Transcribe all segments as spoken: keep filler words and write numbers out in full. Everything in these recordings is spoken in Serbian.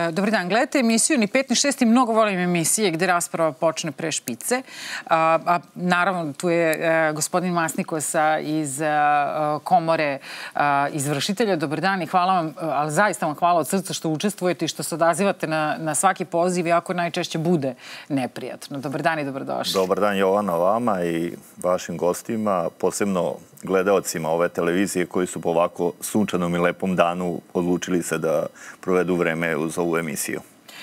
Dobar dan, gledajte emisiju Ni pet ni šest i mnogo volim emisije gde rasprava počne pre špice. A naravno, tu je gospodin Masnikosa iz Komore izvršitelja. Dobar dan i hvala vam, ali zaista vam hvala od srca što učestvujete i što se odazivate na svaki poziv, iako najčešće bude neprijatno. Dobar dan i dobrodošli. Dobar dan, Jovana, vama i vašim gostima, posebno gledaocima ove televizije koji su po ovako sunčanom i lepom danu odlučili se da provedu vreme uz ovu emisiju.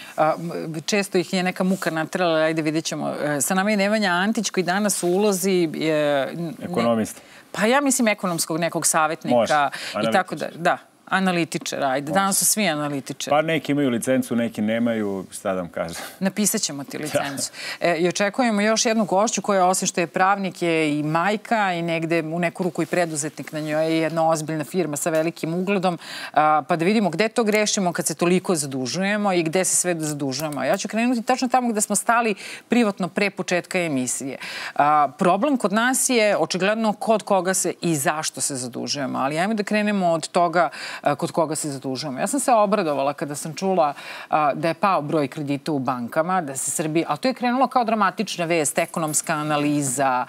Često ih je neka muka natrala, ajde vidjet ćemo. Sa nama je Nemanja Antić koji danas u ulozi... Ekonomista. Pa ja mislim ekonomskog nekog savjetnika i tako da, da. Analitičara, ajde. Danas su svi analitičari. Pa neki imaju licencu, neki nemaju, šta da vam kažem. Napisat ćemo ti licencu. I očekujemo još jednu gošću koja, osim što je pravnik, je i majka i negde u neku ruku i preduzetnik. Na njoj je jedna ozbiljna firma sa velikim ugledom. Pa da vidimo gde to grešimo kad se toliko zadužujemo i gde se sve zadužujemo. Ja ću krenuti tačno tamo gde smo stali privatno pre početka emisije. Problem kod nas je očigledno kod koga se i zašto se zadužujemo. Ali ajmo da krenemo od toga kod koga se zadužujemo. Ja sam se obradovala kada sam čula da je pao broj kredita u bankama, da se Srbija... Ali to je krenulo kao dramatična vest, ekonomska analiza,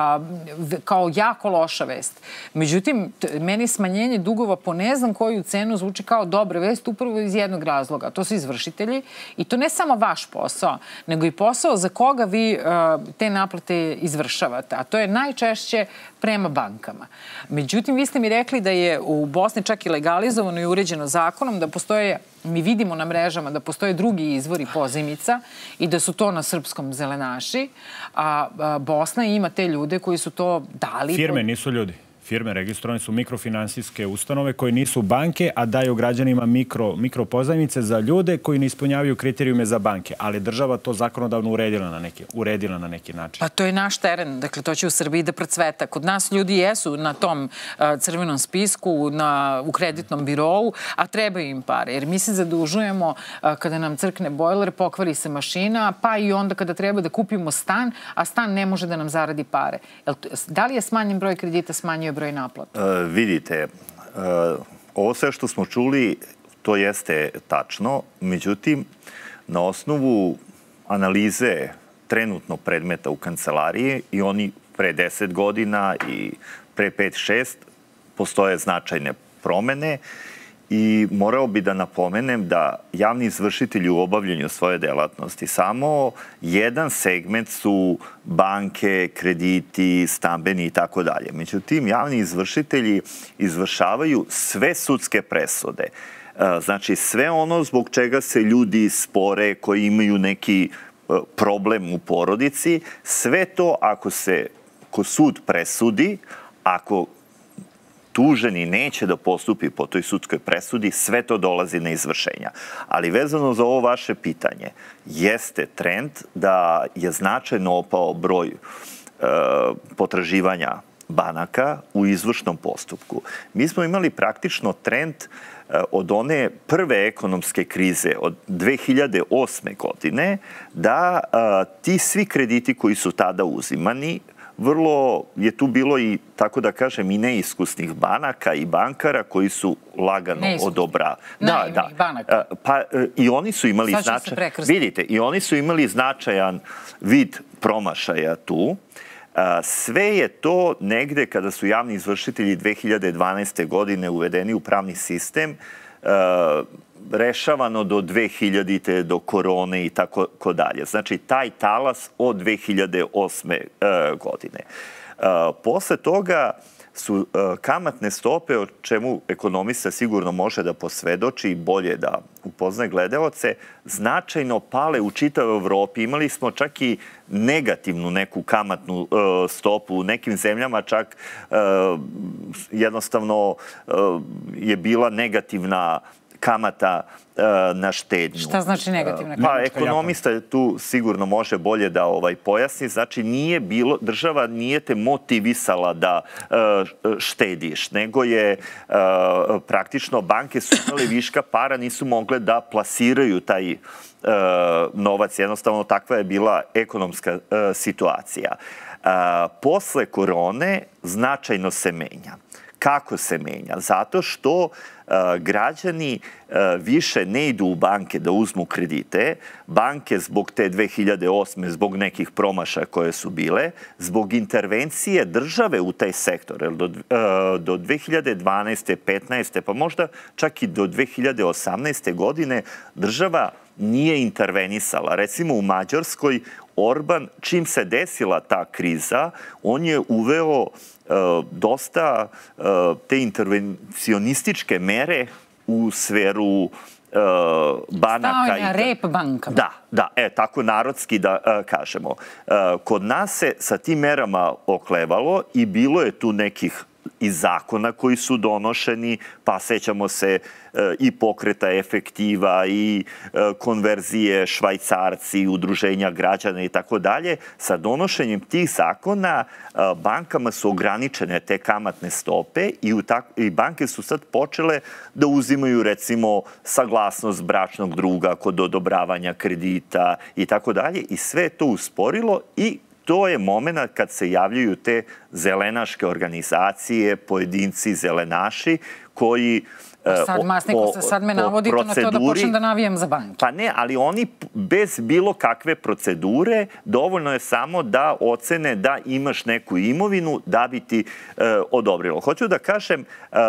kao jako loša vest. Međutim, meni smanjenje dugova po ne znam koju cenu zvuči kao dobra vest upravo iz jednog razloga. To su izvršitelji i to ne samo vaš posao, nego i posao za koga vi te naplate izvršavate. A to je najčešće prema bankama. Međutim, vi ste mi rekli da je u Bosni čak i legalizovano i uređeno zakonom, da postoje, mi vidimo na mrežama, da postoje drugi izvori pozajmica i da su to na srpskom zelenaši, a Bosna ima te ljude koji su to dali... Firme nisu ljudi. Firme registrovane su mikrofinansijske ustanove koje nisu banke, a daju građanima mikropozajmice za ljude koji ne ispunjavaju kriterijume za banke. Ali država to zakonodavno uredila na neki način. Pa to je naš teren. Dakle, to će u Srbiji da procveta. Kod nas ljudi jesu na tom crvenom spisku, u kreditnom birovu, a trebaju im pare. Jer mi se zadužujemo kada nam crkne bojler, pokvari se mašina, pa i onda kada treba da kupimo stan, a stan ne može da nam zaradi pare. Da li je smanjen broj kredita, smanjio broj naplata? Vidite, ovo sve što smo čuli, to jeste tačno. Međutim, na osnovu analize trenutno predmeta u kancelariji i oni pre deset godina i pre pet šest postoje značajne promene i morao bi da napomenem da javni izvršitelji u obavljanju svoje delatnosti samo jedan segment su banke, krediti, stambeni i tako dalje. Međutim, javni izvršitelji izvršavaju sve sudske presude. Znači, sve ono zbog čega se ljudi spore, koji imaju neki problem u porodici, sve to ako se ko sud presudi, ako tuženi neće da postupi po toj sudskoj presudi, sve to dolazi na izvršenja. Ali vezano za ovo vaše pitanje, jeste trend da je značajno opao broj potraživanja banaka u izvršnom postupku. Mi smo imali praktično trend od one prve ekonomske krize od dve hiljade osme godine da ti svi krediti koji su tada uzimani, vrlo je tu bilo i, tako da kažem, i neiskusnih banaka i bankara koji su lagano odobra. Naivnih banaka. Pa i oni su imali značajan... Vidite, i oni su imali značajan vid promašaja tu. Sve je to negde kada su javni izvršitelji dve hiljade dvanaeste. godine uvedeni u pravni sistem, rešavano do dve hiljadite. do korone i tako dalje. Znači, taj talas od dve hiljade osme. godine. Posle toga su kamatne stope, o čemu ekonomista sigurno može da posvedoči i bolje da upoznaje gledaoce, značajno pale u čitavoj Evropi. Imali smo čak i negativnu neku kamatnu stopu. U nekim zemljama čak jednostavno je bila negativna kamata na štednju. Šta znači negativna kamata? Pa, ekonomista tu sigurno može bolje da pojasni. Znači, nije bilo, država nije te motivisala da štediš, nego je praktično banke su imale viška para, nisu mogle da plasiraju taj novac. Jednostavno, takva je bila ekonomska situacija. Posle korone značajno se menja. Kako se menja? Zato što građani više ne idu u banke da uzmu kredite. Banke zbog te dve hiljade osme, zbog nekih promašaja koje su bile, zbog intervencije države u taj sektor, do, do dve hiljade dvanaeste. petnaeste. pa možda čak i do dve hiljade osamnaeste. godine država nije intervenisala. Recimo u Mađarskoj Orban, čim se desila ta kriza, on je uveo dosta te intervencionističke mere u sferu banaka. Stao je na rep bankama. Da, da, e, tako narodski da kažemo. Kod nas se sa tim merama oklevalo i bilo je tu nekih i zakona koji su donošeni, pa sećamo se i pokreta efektiva i konverzije švajcarci, udruženja građana i tako dalje. Sa donošenjem tih zakona bankama su ograničene te kamatne stope i, u tak, i banke su sad počele da uzimaju recimo saglasnost bračnog druga kod odobravanja kredita i tako dalje i sve to usporilo i to je moment kad se javljaju te zelenaške organizacije, pojedinci zelenaši koji Sad, Masniko, sad me navodite na to da počnem da navijam za banke. Pa ne, ali oni bez bilo kakve procedure dovoljno je samo da ocene da imaš neku imovinu da bi ti odobrilo. Hoću da kažem,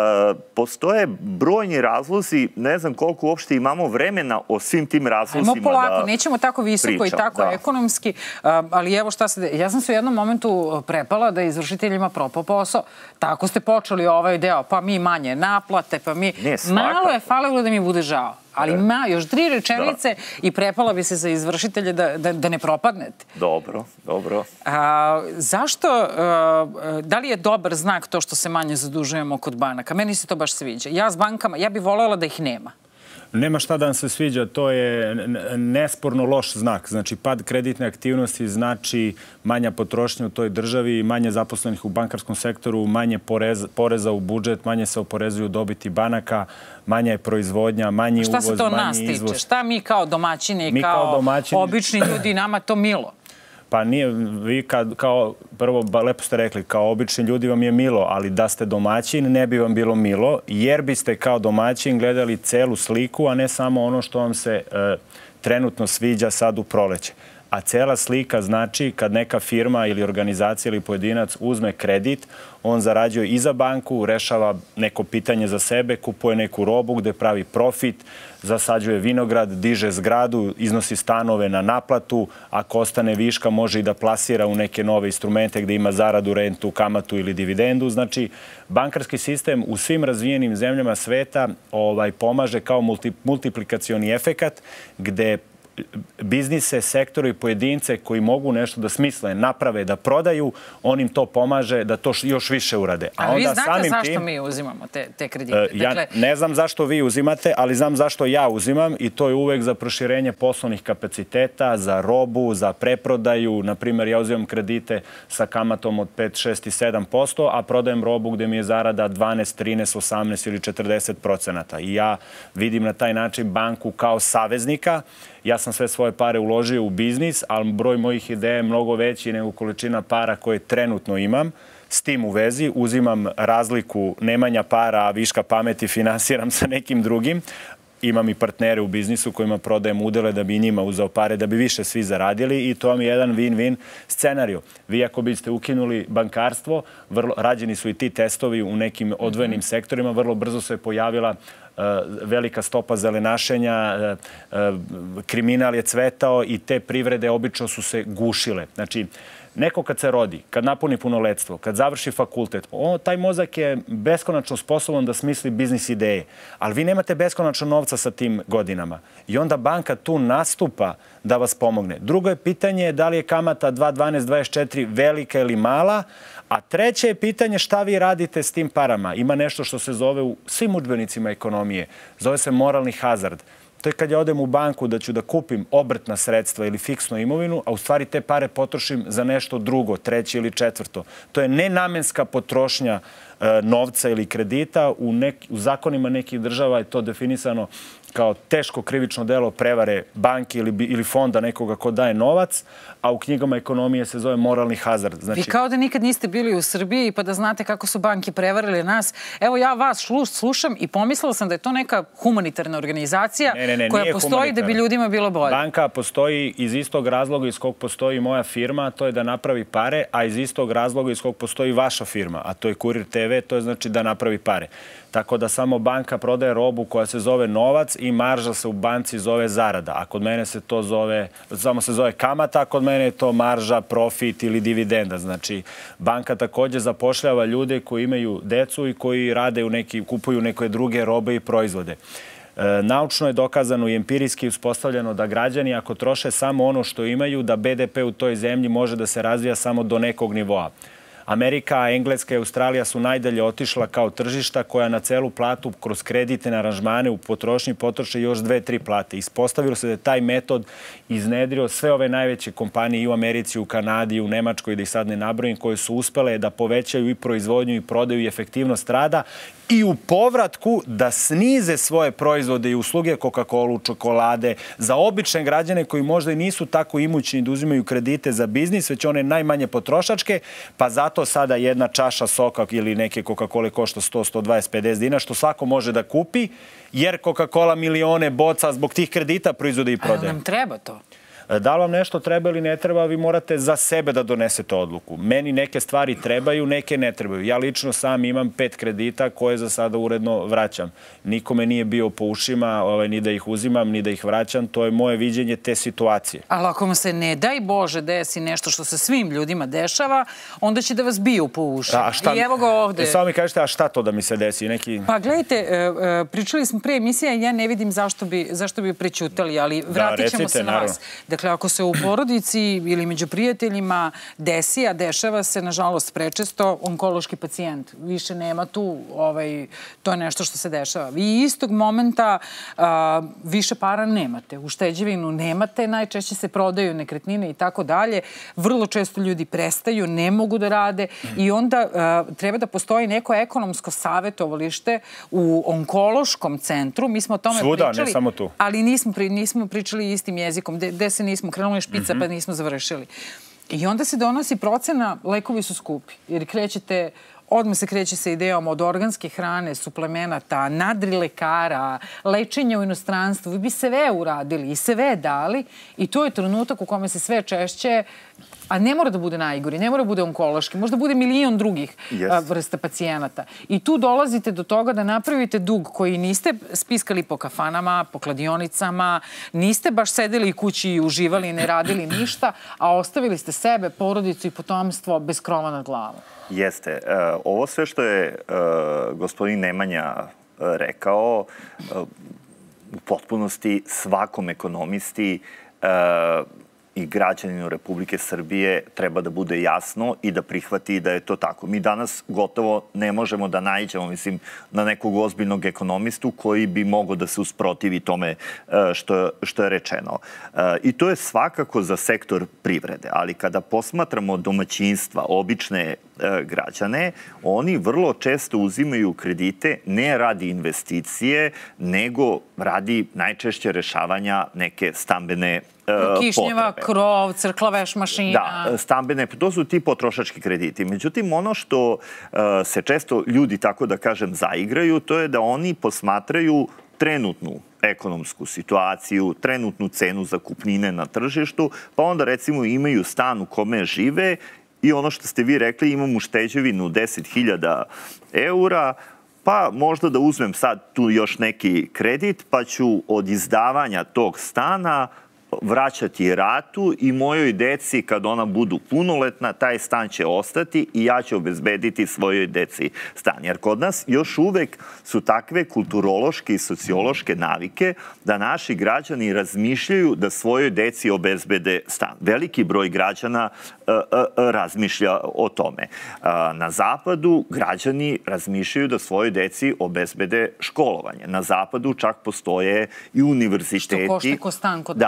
postoje brojni razlozi, ne znam koliko uopšte imamo vremena o svim tim razlozima da pričam. Ajmo polako, nećemo tako visoko i tako ekonomski, ali evo šta se... Ja sam se u jednom momentu prepala da izvršiteljima propao posao. Tako ste počeli ovaj deo, pa mi manje naplate, pa mi... Malo je falilo da mi bude žao. Ali ma, još tri rečenice i prepala bi se za izvršitelje da, da, da ne propadnete. Dobro, dobro. A, zašto, a, da li je dobar znak to što se manje zadužujemo kod banaka? Meni se to baš sviđa. Ja s bankama, ja bih voljela da ih nema. Nema šta da vam se sviđa, to je nesporno loš znak. Znači, pad kreditne aktivnosti znači manja potrošnja u toj državi, manje zaposlenih u bankarskom sektoru, manje poreza, poreza u budžet, manje se oporezuju dobiti banaka, manja je proizvodnja, manji uvoz, manji izvoz. Šta se to nas tiče? Šta mi kao domaćini i kao, kao domaćini... obični ljudi, nama to milo? Pa nije, vi kad, kao, prvo, lepo ste rekli, kao obični ljudi vam je milo, ali da ste domaćin ne bi vam bilo milo, jer biste kao domaćin gledali celu sliku, a ne samo ono što vam se e, trenutno sviđa sad u proleće. A cela slika znači kad neka firma ili organizacija ili pojedinac uzme kredit, on zarađuje i za banku, rešava neko pitanje za sebe, kupuje neku robu gde pravi profit, zasađuje vinograd, diže zgradu, iznosi stanove na naplatu, ako ostane viška može i da plasira u neke nove instrumente gde ima zaradu, rentu, kamatu ili dividendu. Znači, bankarski sistem u svim razvijenim zemljama sveta ovaj, pomaže kao multi, multiplikacioni efekat gde biznise, sektore i pojedince koji mogu nešto da smisle, naprave, da prodaju, on im to pomaže da to još više urade. A, a vi znate zašto mi uzimamo te, te kredite? Ja dakle... ne znam zašto vi uzimate, ali znam zašto ja uzimam i to je uvek za proširenje poslovnih kapaciteta, za robu, za preprodaju. Naprimjer, ja uzimam kredite sa kamatom od pet, šest i sedam posto, a prodajem robu gde mi je zarada dvanaest, trinaest, osamnaest ili četrdeset procenata. I ja vidim na taj način banku kao saveznika. Ja sam sve svoje pare uložio u biznis, ali broj mojih ideja je mnogo veći nego količina para koje trenutno imam. S tim u vezi uzimam razliku nemanja para, a viška pameti finansiram sa nekim drugim. Imam i partnere u biznisu kojima prodajem udele da bi njima uzeo pare, da bi više svi zaradili i to vam je jedan win-win scenariju. Vi ako biste ukinuli bankarstvo, vrlo, rađeni su i ti testovi u nekim odvojenim sektorima, vrlo brzo se pojavila velika stopa zelenašenja, kriminal je cvetao i te privrede obično su se gušile. Znači, neko kad se rodi, kad napuni punoletstvo, kad završi fakultet, on, taj mozak je beskonačno sposoban da smisli biznis ideje, ali vi nemate beskonačno novca sa tim godinama. I onda banka tu nastupa da vas pomogne. Drugo je pitanje da li je kamata dva dvanaest dvadeset četiri velika ili mala, a treće je pitanje šta vi radite s tim parama. Ima nešto što se zove u svim udžbenicima ekonomije. Zove se moralni hazard. To je kad ja odem u banku da ću da kupim obrtna sredstva ili fiksnu imovinu, a u stvari te pare potrošim za nešto drugo, treće ili četvrto. To je nenamenska potrošnja e, novca ili kredita. U, nek, u zakonima nekih država je to definisano kao teško krivično delo prevare banke ili, ili fonda nekoga ko daje novac, a u knjigama ekonomije se zove moralni hazard. Znači... Vi kao da nikad niste bili u Srbiji pa da znate kako su banke prevarili nas. Evo ja vas slušam i pomislila sam da je to neka humanitarna organizacija ne, ne, ne, koja postoji da bi ljudima bilo bolje. Banka postoji iz istog razloga iz kog postoji moja firma, to je da napravi pare, a iz istog razloga iz kog postoji vaša firma, a to je Kurir te ve, to je znači da napravi pare. Tako da samo banka prodaje robu koja se zove novac i marža se u banci zove zarada. A kod mene se to zove, samo se zove kamata, a kod mene je to marža, profit ili dividenda. Znači, banka također zapošljava ljude koji imaju decu i koji rade u neki, kupuju neke druge robe i proizvode. E, naučno je dokazano i empirijski uspostavljeno da građani ako troše samo ono što imaju, da be de pe u toj zemlji može da se razvija samo do nekog nivoa. Amerika, Engleska i Australija su najdalje otišla kao tržišta koja na celu platu kroz kreditne aranžmane u potrošnji potroše još dve, tri plate. Ispostavilo se da je taj metod iznedrio sve ove najveće kompanije i u Americi, u Kanadi, u Nemačkoj, da ih sad ne nabrojim, koje su uspele da povećaju i proizvodnju i prodaju i efektivnost rada i u povratku da snize svoje proizvode i usluge, Coca-Colu, čokolade, za obične građane koji možda i nisu tako imućni da uzimaju kredite za biznis, već one najmanje potrošačke, pa zato sada jedna čaša soka ili neke Coca-Cole košta sto, sto dvadeset, pedeset dinara, što svako može da kupi, jer Coca-Cola milione boca zbog tih kredita proizvode i prodaje. A nam treba to? Da li vam nešto treba ili ne treba, vi morate za sebe da donesete odluku. Meni neke stvari trebaju, neke ne trebaju. Ja lično sam imam pet kredita koje za sada uredno vraćam. Nikome nije bio po ušima, ovaj, ni da ih uzimam, ni da ih vraćam. To je moje viđenje te situacije. Ali ako vam se ne daj Bože desi nešto što se svim ljudima dešava, onda će da vas biju po ušima. A šta, I evo ga ovde. Samo mi kažete, a šta to da mi se desi? Neki... Pa gledajte, pričali smo pre emisije, ja ne vidim zašto bi, zašto bi prećutali, ali vratit ćemo se na vas. Dakle, ako se u porodici ili među prijateljima desi, a dešava se, nažalost, prečesto, onkološki pacijent. Više nema tu, ovaj, to je nešto što se dešava. Vi istog momenta a, više para nemate, ušteđevinu nemate, najčešće se prodaju nekretnine i tako dalje. Vrlo često ljudi prestaju, ne mogu da rade i onda a, treba da postoji neko ekonomsko savjetovalište u onkološkom centru. Mi smo o tome Svuda, pričali, ne samo tu. Ali nismo, pri, nismo pričali istim jezikom, gde se nismo krenuli špica, pa nismo završili. I onda se donosi procena, lekovi su skupi. Jer krećete, odmah se kreće sa idejom od organske hrane, suplemenata, nadri lekara, lečenja u inostranstvu. Vi bi sve uradili i sve dali. I to je trenutak u kome se sve češće, a ne mora da bude najgori, ne mora da bude onkološki, možda bude milion drugih yes. vrsta pacijenata. I tu dolazite do toga da napravite dug koji niste spiskali po kafanama, po kladionicama, niste baš sedeli kući i uživali i ne radili ništa, a ostavili ste sebe, porodicu i potomstvo bez krova nad glavom. Jeste. Ovo sve što je gospodin Nemanja rekao, u potpunosti svakom ekonomisti i građaninu Republike Srbije treba da bude jasno i da prihvati da je to tako. Mi danas gotovo ne možemo da naiđemo, mislim, na nekog ozbiljnog ekonomistu koji bi mogao da se usprotivi tome što, što je rečeno. I to je svakako za sektor privrede, ali kada posmatramo domaćinstva, obične građane, oni vrlo često uzimaju kredite ne radi investicije, nego radi najčešće rešavanja neke stambene Kišnjeva, krov, crkla, veš mašina. Da, stambene, to su ti potrošački krediti. Međutim, ono što se često ljudi, tako da kažem, zaigraju, to je da oni posmatraju trenutnu ekonomsku situaciju, trenutnu cenu zakupnine na tržištu, pa onda recimo imaju stan u kome žive i ono što ste vi rekli, imam ušteđevinu deset hiljada eura, pa možda da uzmem sad tu još neki kredit, pa ću od izdavanja tog stana vraćati ratu i mojoj deci, kad ona budu punoletna, taj stan će ostati i ja ću obezbediti svojoj deci stan. Jer kod nas još uvek su takve kulturološke i sociološke navike da naši građani razmišljaju da svojoj deci obezbede stan. Veliki broj građana e, e, razmišlja o tome. E, na zapadu građani razmišljaju da svojoj deci obezbede školovanje. Na zapadu čak postoje i univerziteti. Što košta ko stan kod da, nas. Da,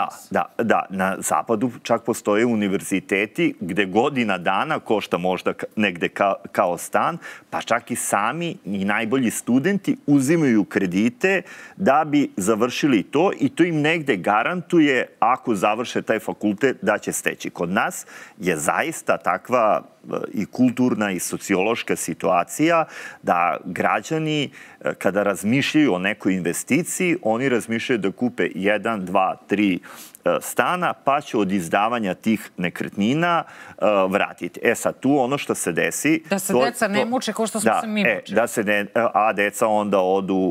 da, na zapadu čak postoje univerziteti gde godina dana košta možda negde ka, kao stan, pa čak i sami i najbolji studenti uzimaju kredite da bi završili to i to im negde garantuje ako završe taj fakultet da će steći. Kod nas je zaista takva i kulturna i sociološka situacija da građani kada razmišljaju o nekoj investiciji, oni razmišljaju da kupe jedan, dva, tri stana, pa će od izdavanja tih nekretnina vratiti. E sad, tu ono što se desi... Da se deca ne muče kao što smo se mi mučili. Da se ne, a deca onda odu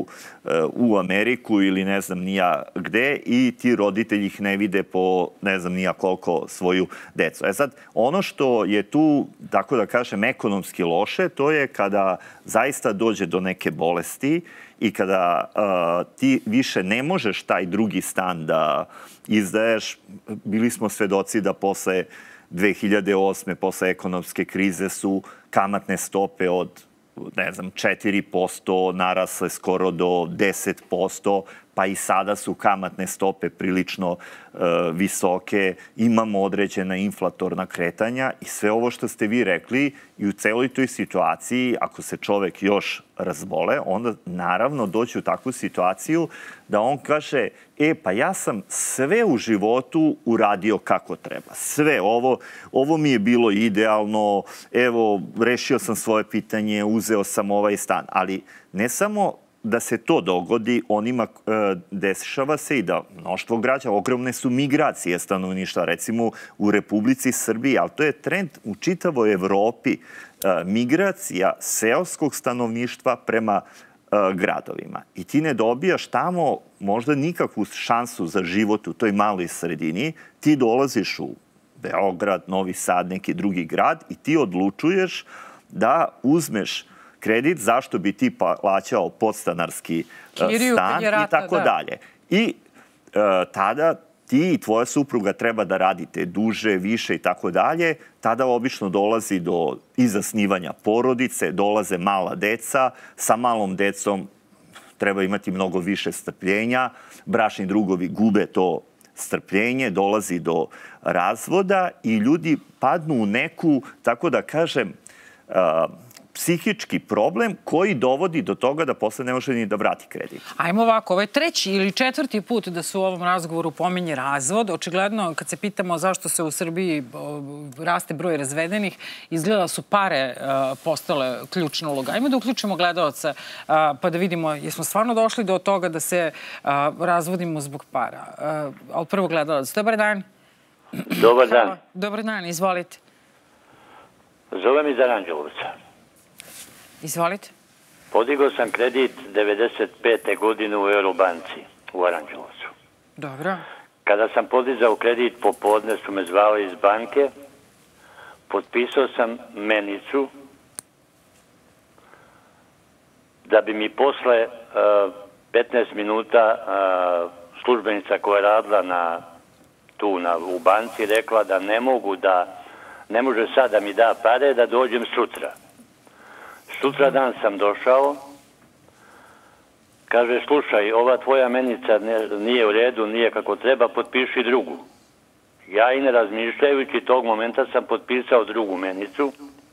u Ameriku ili ne znam nija gde i ti roditelji ih ne vide po ne znam nija koliko svoju decu. E sad, ono što je tu, tako da kažem, ekonomski loše, to je kada zaista dođe do neke bolesti i kada uh, ti više ne možeš taj drugi stan da izdaješ. Bili smo svedoci da posle dve hiljade osme, posle ekonomske krize su kamatne stope od, ne znam, četiri posto narasle skoro do deset posto, pa i sada su kamatne stope prilično uh, visoke, imamo određena inflatorna kretanja i sve ovo što ste vi rekli i u celoj toj situaciji, ako se čovek još razbole, onda naravno doći u takvu situaciju da on kaže, e, pa ja sam sve u životu uradio kako treba. Sve, ovo, ovo mi je bilo idealno, evo, rešio sam svoje pitanje, uzeo sam ovaj stan, ali ne samo da se to dogodi, onima dešava se i da mnoštvo građana, ogromne su migracije stanovništva, recimo u Republici Srbiji, ali to je trend u čitavoj Evropi, migracija seoskog stanovništva prema gradovima. I ti ne dobijaš tamo možda nikakvu šansu za život u toj maloj sredini, ti dolaziš u Beograd, Novi Sad, neki drugi grad i ti odlučuješ da uzmeš kredit, zašto bi ti plaćao podstanarski stan i tako dalje. I tada ti i tvoja supruga treba da radite duže, više i tako dalje. Tada obično dolazi do i zasnivanja porodice, dolaze mala deca. Sa malom decom treba imati mnogo više strpljenja. Bračni drugovi gube to strpljenje, dolazi do razvoda i ljudi padnu u neku, tako da kažem, psihički problem koji dovodi do toga da posle ne može ni da vrati kredit. Ajmo ovako, ovo je treći ili četvrti put da se u ovom razgovoru pominje razvod. Očigledno, kad se pitamo zašto se u Srbiji raste broj razvedenih, izgleda su pare postale ključna uloga. Ajmo da uključimo gledalca pa da vidimo jesmo stvarno došli do toga da se razvodimo zbog para. Ali prvo gledalac, dobar dan. Dobar dan. Dobar dan, izvolite. Zovem iz Aranđelovca. Izvolite. Podigao sam kredit devedeset pete godine u Eurobanci u Aranđelovcu. Dobro. Kada sam podizao kredit, popodne su me zvali iz banke, potpisao sam menicu da bi mi posle uh, petnaest minuta uh, službenica koja je radila na, tu na, u banci rekla da ne mogu da, ne može sad da mi da pare, da dođem sutra. Sutra dan sam došao, kaže, slušaj, ova tvoja menica nije u redu, nije kako treba, potpiši drugu. Ja i ne razmišljajući tog momenta sam potpisao drugu menicu.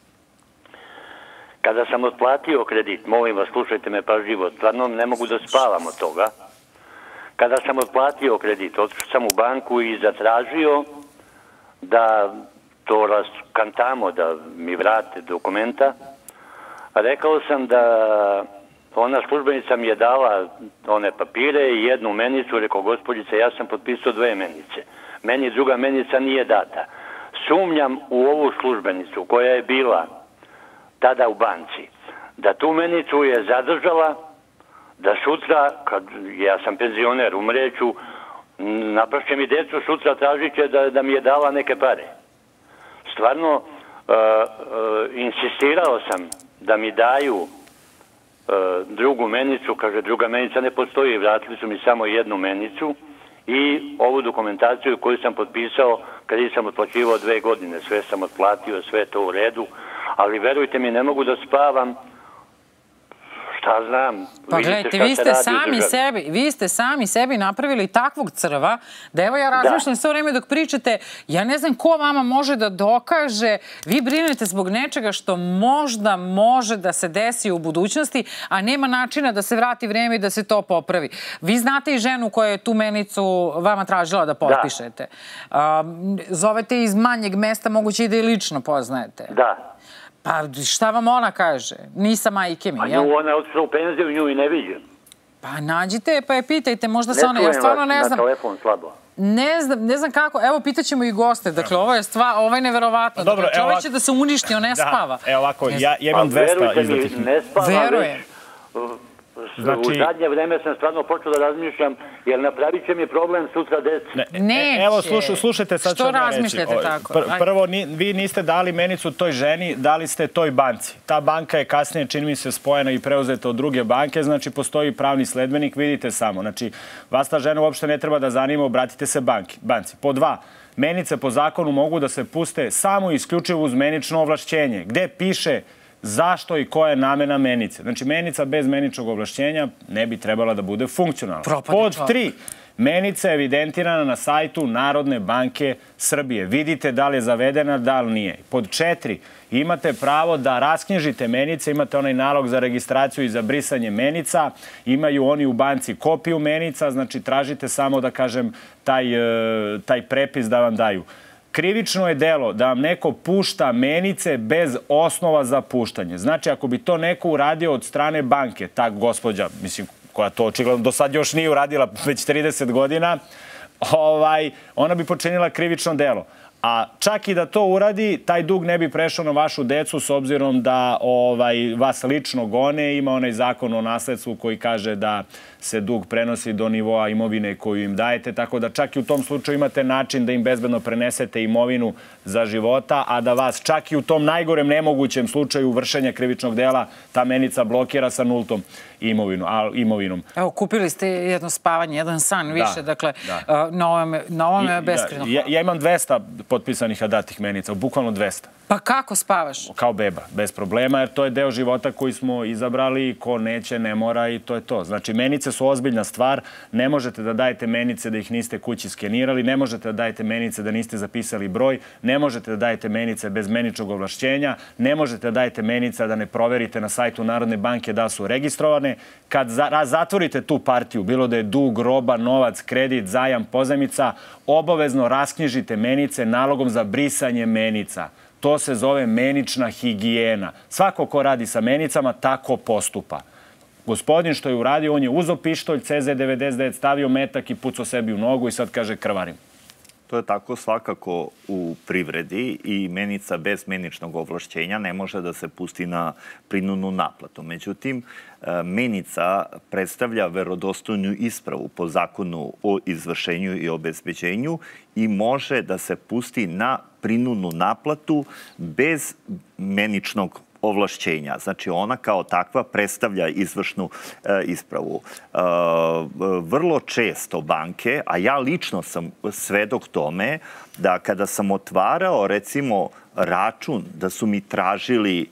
Kada sam otplatio kredit, molim vas, slušajte me pažljivo, stvarno ne mogu da spavam od toga. Kada sam otplatio kredit, otišao sam u banku i zatražio da to raskantamo, da mi vrate dokumenta. Rekao sam da ona službenica mi je dala one papire i jednu menicu, rekao, gospođice, ja sam potpisao dve menice. Meni druga menica nije data. Sumnjam u ovu službenicu koja je bila tada u banci, da tu menicu je zadržala, da sutra, kad ja sam penzioner, umreću, naprašće mi decu, sutra tražit će da, da mi je dala neke pare. Stvarno, uh, uh, insistirao sam da mi daju uh, drugu menicu, kaže, druga menica ne postoji, vratili su mi samo jednu menicu i ovu dokumentaciju koju sam potpisao kad sam otplaćivao dve godine, sve sam otplatio, sve to u redu, ali verujte mi, ne mogu da spavam, Šta znam? Pa gledajte, vi ste sami sebi, vi ste sami sebi napravili takvog crva da evo ja razmišljam sve vreme dok pričate, ja ne znam ko vama može da dokaže, vi brinete zbog nečega što možda može da se desi u budućnosti, a nema načina da se vrati vreme i da se to popravi. Vi znate i ženu koja je tu menicu vama tražila da potpišete. Zovete iz manjeg mesta, moguće i da i lično poznajete. Da. Pa šta vam ona kaže? Nisam majke mi, jel? A nju ona je otišla u penziju, nju i ne vidim. Pa nađite pa je pitajte, možda se ona... Ja stvarno ne znam... Na telefon slabo. Ne znam, ne znam kako, evo pitaćemo i goste, dakle ovo je stvar, ovo je neverovatno. Dobro, dakle, čovjek će da se uništi, on ne spava. Evo ovako, ja imam dvesta izdatih. Ne spava, verujem. U zadnje vreme sam stvarno počeo da razmišljam, jer napravit će mi problem sutra deci. Neće. Evo, slušajte, sad ću vam reći. Što razmišljate tako? Prvo, vi niste dali menicu toj ženi, dali ste toj banci. Ta banka je kasnije, čini mi se, spojena i preuzeta od druge banke, znači postoji pravni sledbenik, vidite samo. Znači, vas ta žena uopšte ne treba da zanima, obratite se banci. Po dva, menice po zakonu mogu da se puste samo i isključivo uz menično ovlašćenje, gde piše zašto i koja je namena menice. Znači, menica bez meničnog ovlašćenja ne bi trebala da bude funkcionalna. Pod tri, menica je evidentirana na sajtu Narodne banke Srbije. Vidite da li je zavedena, da li nije. Pod četiri, imate pravo da rasknjižite menice, imate onaj nalog za registraciju i za brisanje menica, imaju oni u banci kopiju menica, znači tražite samo, da kažem, taj, taj prepis da vam daju. Krivično je delo da vam neko pušta menice bez osnova za puštanje. Znači, ako bi to neko uradio od strane banke, ta gospođa, mislim, koja to očigledno do sad još nije uradila već trideset godina, ona bi počinila krivično delo. A čak i da to uradi, taj dug ne bi prešao na vašu decu s obzirom da vas lično gone. Ima onaj zakon o nasledstvu koji kaže da se dug prenosi do nivoa imovine koju im dajete, tako da čak i u tom slučaju imate način da im bezbedno prenesete imovinu za života, a da vas čak i u tom najgorem nemogućem slučaju vršenja krivičnog dela ta menica blokira sa nultom imovinom. Evo, kupili ste jedno spavanje, jedan san više, dakle, na ovome je beskreno. Ja imam dvesta potpisanih a datih menica, bukvalno dvesta. Pa kako spavaš? Kao beba, bez problema, jer to je deo života koji smo izabrali, ko neće, ne mora i to je to. Znači, menice su ozbiljna stvar, ne možete da dajete menice da ih niste kući skenirali, ne možete da dajete menice da niste zapisali broj, ne možete da dajete menice bez meničnog ovlašćenja, ne možete da dajete menice da ne proverite na sajtu Narodne banke da su registrovane. Kad zatvorite tu partiju, bilo da je dug, roba, novac, kredit, zajam, pozajmica, obavezno rasknjižite menice nalogom za brisanje menica. To se zove menična higijena. Svako ko radi sa menicama tako postupa. Gospodin što je uradio, on je uzeo pištolj, C Z devedeset devet, stavio metak i pucao sebi u nogu i sad kaže krvarim. To je tako svakako u privredi i menica bez meničnog ovlašćenja ne može da se pusti na prinudnu naplatu. Međutim, menica predstavlja verodostojnu ispravu po zakonu o izvršenju i obezbeđenju i može da se pusti na prinudnu naplatu bez meničnog ovlašćenja. Znači, ona kao takva predstavlja izvršnu ispravu. Vrlo često banke, a ja lično sam svedok tome, da kada sam otvarao, recimo, račun, da su mi tražili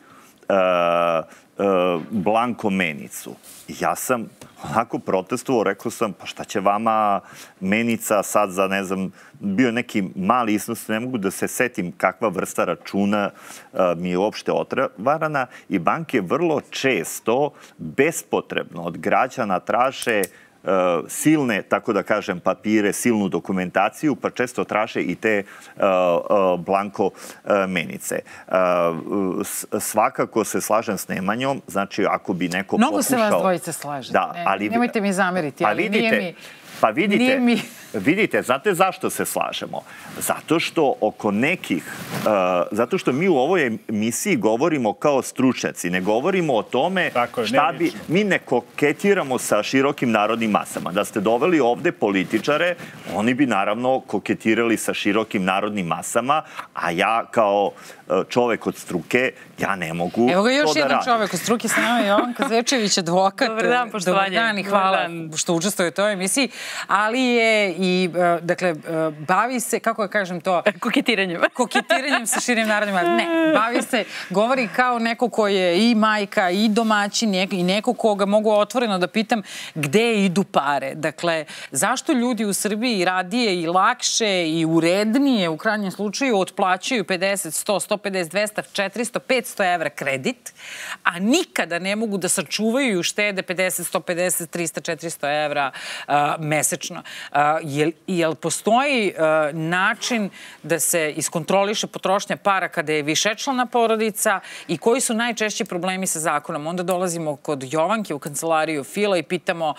blanko menicu. Ja sam onako protestovao, rekao sam, pa šta će vama menica sad za, ne znam, bio neki mali iznos, ne mogu da se setim kakva vrsta računa mi je uopšte otvarana i banke vrlo često bespotrebno od građana traže silne, tako da kažem, papire, silnu dokumentaciju, pa često traže i te blanko menice. Svakako se slažem s Nemanjom, znači ako bi neko pokušao... Mnogo se vas dvojice slažete, nemojte mi zameriti, ali nije mi... Pa vidite, vidite, znate zašto se slažemo? Zato što oko nekih, zato što mi u ovoj emisiji govorimo kao stručnjaci, ne govorimo o tome šta bi, mi ne koketiramo sa širokim narodnim masama. Da ste doveli ovde političare, oni bi naravno koketirali sa širokim narodnim masama, a ja kao čovek od struke, ja ne mogu to da radim. Evo ga još jedan čovek od struke, sa nama je Jovan Kazečević, advokat. Dobar dan, poštovanje. Dobar dan i hvala što učestvujete u ovoj emisiji. Ali je i, dakle, bavi se, kako ja kažem to... Koketiranjem. Koketiranjem sa širim narodima. Ne, bavi se, govori kao neko ko je i majka, i domaćin, i neko koga mogu otvoreno da pitam gde idu pare. Dakle, zašto ljudi u Srbiji radije i lakše i urednije u krajnjem slučaju otplaćaju pedeset, sto, sto pedeset, dvesta, četiristo, petsto evra kredit, a nikada ne mogu da sačuvaju i uštede pedeset, sto pedeset, trista, četiristo evra mesečno. Jel postoji način da se iskontroliše potrošnja para kada je višečlana porodica i koji su najčešći problemi sa zakonom? Onda dolazimo kod Jovanke u kancelariju Fila i pitamo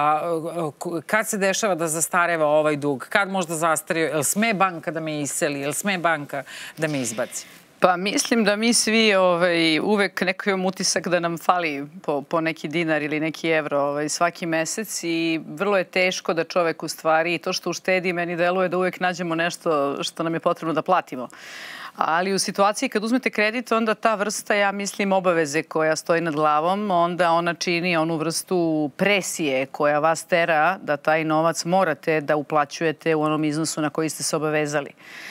kad se dešava da zastareva ovaj dug, kad možda zastareva, jel sme banka da me iseli, jel sme banka da me izbaci? Pa mislim da mi svi ovaj, uvek neko imamo utisak da nam fali po, po neki dinar ili neki evro ovaj, svaki mesec i vrlo je teško da čovek u stvari, to što uštedi meni deluje da uvek nađemo nešto što nam je potrebno da platimo. Ali u situaciji kad uzmete kredit, onda ta vrsta, ja mislim, obaveze koja stoji nad glavom, onda ona čini onu vrstu presije koja vas tera da taj novac morate da uplaćujete u onom iznosu na koji ste se obavezali.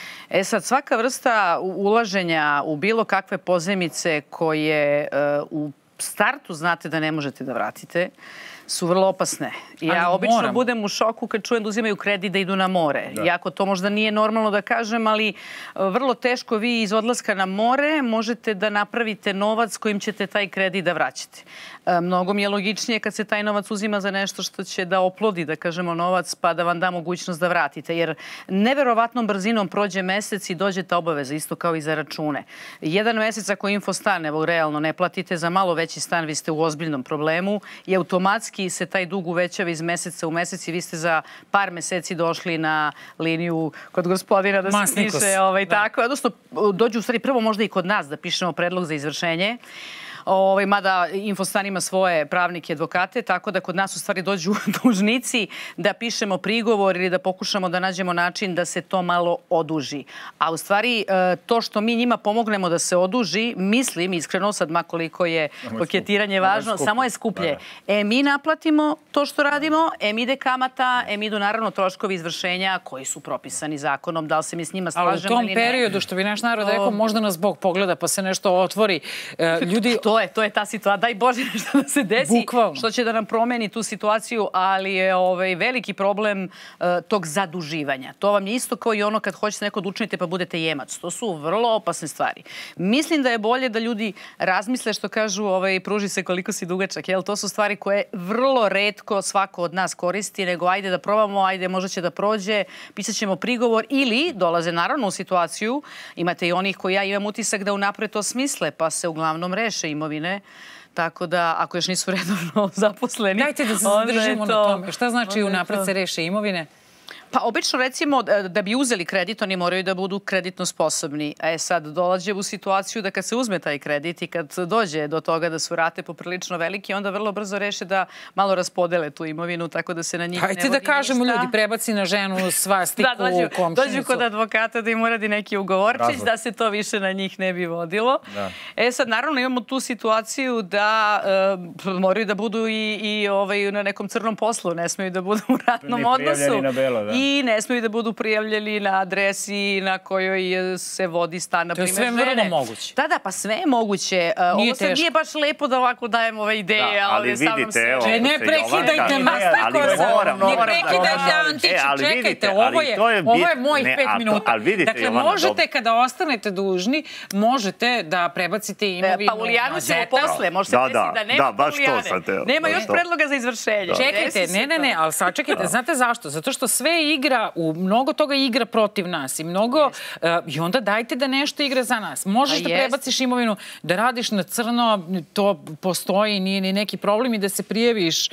E sad, svaka vrsta ulaženja u bilo kakve pozajmice koje u startu znate da ne možete da vratite, su vrlo opasne. Ja obično budem u šoku kad čujem da uzimaju kredit da idu na more. Iako to možda nije normalno da kažem, ali vrlo teško vi iz odlaska na more možete da napravite novac kojim ćete taj kredit da vraćate. Mnogo mi je logičnije kad se taj novac uzima za nešto što će da oplodi, da kažemo, novac pa da vam da mogućnost da vratite. Jer neverovatnom brzinom prođe mesec i dođe ta obaveza, isto kao i za račune. Jedan mesec ako Infostan, evo, realno ne platite, za malo veći stan vi ste u ozbiljnom problemu i automatski se taj dug uvećava iz meseca u mesec i vi ste za par meseci došli na liniju kod gospodina da se piše ovaj, tako. Odnosno, dođu u stvari prvo možda i kod nas da pišemo predlog za izvršenje. Ovaj, mada Infostan ima svoje pravnike i advokate, tako da kod nas u stvari dođu dužnici da pišemo prigovor ili da pokušamo da nađemo način da se to malo oduži. A u stvari to što mi njima pomognemo da se oduži, mislim iskreno sad makoliko je paketiranje važno, samo je skuplje. E, mi naplatimo to što radimo, em ide kamata, em idu naravno troškovi izvršenja koji su propisani zakonom, da li se mi s njima slažemo ili ne. Ali u tom periodu, što bi naš narod rekao, možda nas Bog pogleda pa se nešto otvori. Ljudi... To je, to je ta situacija. Daj Bože nešto da se desi, Bukvalno. Što će da nam promeni tu situaciju, ali je ovaj, veliki problem uh, tog zaduživanja. To vam je isto kao i ono kad hoćete neko da učinite pa budete jemac. To su vrlo opasne stvari. Mislim da je bolje da ljudi razmisle što kažu ovaj, pruži se koliko si dugačak. Jel? To su stvari koje vrlo retko svako od nas koristi, nego ajde da probamo, ajde možda će da prođe, pisat ćemo prigovor ili dolaze naravno u situaciju, imate i onih koji ja imam utisak da unapred to smisle, pa se uglavnom reše imovine. Tako da, ako još nisu redovno zaposleni... Dajte da se zadržimo na tome. Šta znači unapred se reše imovine? Pa obično recimo da bi uzeli kredit, oni moraju da budu kreditno sposobni. E sad dolaze u situaciju da kad se uzme taj kredit i kad dođe do toga da su rate poprilično velike, onda vrlo brzo reše da malo raspodele tu imovinu, tako da se na njih ne vodi ništa. Hajde da kažemo ljudi, prebaci na ženu svastiku u komšinicu. Da, dođu kod advokata da im uradi neki ugovorčić, da se to više na njih ne bi vodilo. E sad naravno imamo tu situaciju da moraju da budu i na nekom crnom poslu, ne smeju da budu u ratnom odnosu. I ne smiju da budu prijavljeni na adresi na kojoj se vodi stan, na primjer, žene. To je sve vrlo moguće. Da, da, pa sve je moguće. Ovo sad nije baš lepo da ovako dajemo ove ideje, ali vidite, evo... Ne prekidajte Masterkoza, ne prekidajte Antiću, čekajte, ovo je mojih pet minuta. Dakle, možete kada ostanete dužni, možete da prebacite imovinu. Paulijanu se uposle, može se desiti da nema Paulijane. Nema još predloga za izvršenje. Čekajte, ne, ne, ne, ali sad čekajte, znate zašto? Zato što sve igra, u mnogo toga igra protiv nas i mnogo, i onda dajte da nešto igra za nas. Možeš da prebaciš imovinu, da radiš na crno, to postoji, nije ni neki problem i da se prijaviš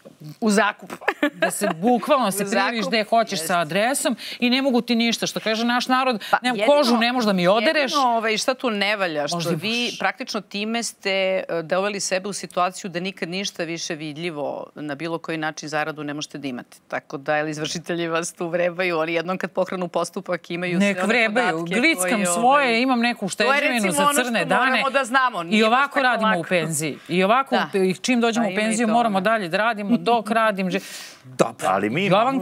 u zakup. Da se bukvalno se prijaviš gde hoćeš sa adresom i ne mogu ti ništa. Što kaže naš narod, nemam kožu, ne možeš da mi odereš. Jedino šta tu ne valja, što vi praktično time ste doveli sebe u situaciju da nikad ništa više vidljivo na bilo koji način zaradu ne možete da imate. Tako da, ili izvršitelji vas tu vrebaju. Oni jednom kad pokrenu postupak imaju sve one podatke. Nek vrebaju. Glickam svoje, imam neku ušteđevinu za crne dane. Da znamo. I ovako radimo u penziji. I ovako, čim dođemo u penziju, moramo dalje da radimo, dok radim. Dobro. Ali mi imamo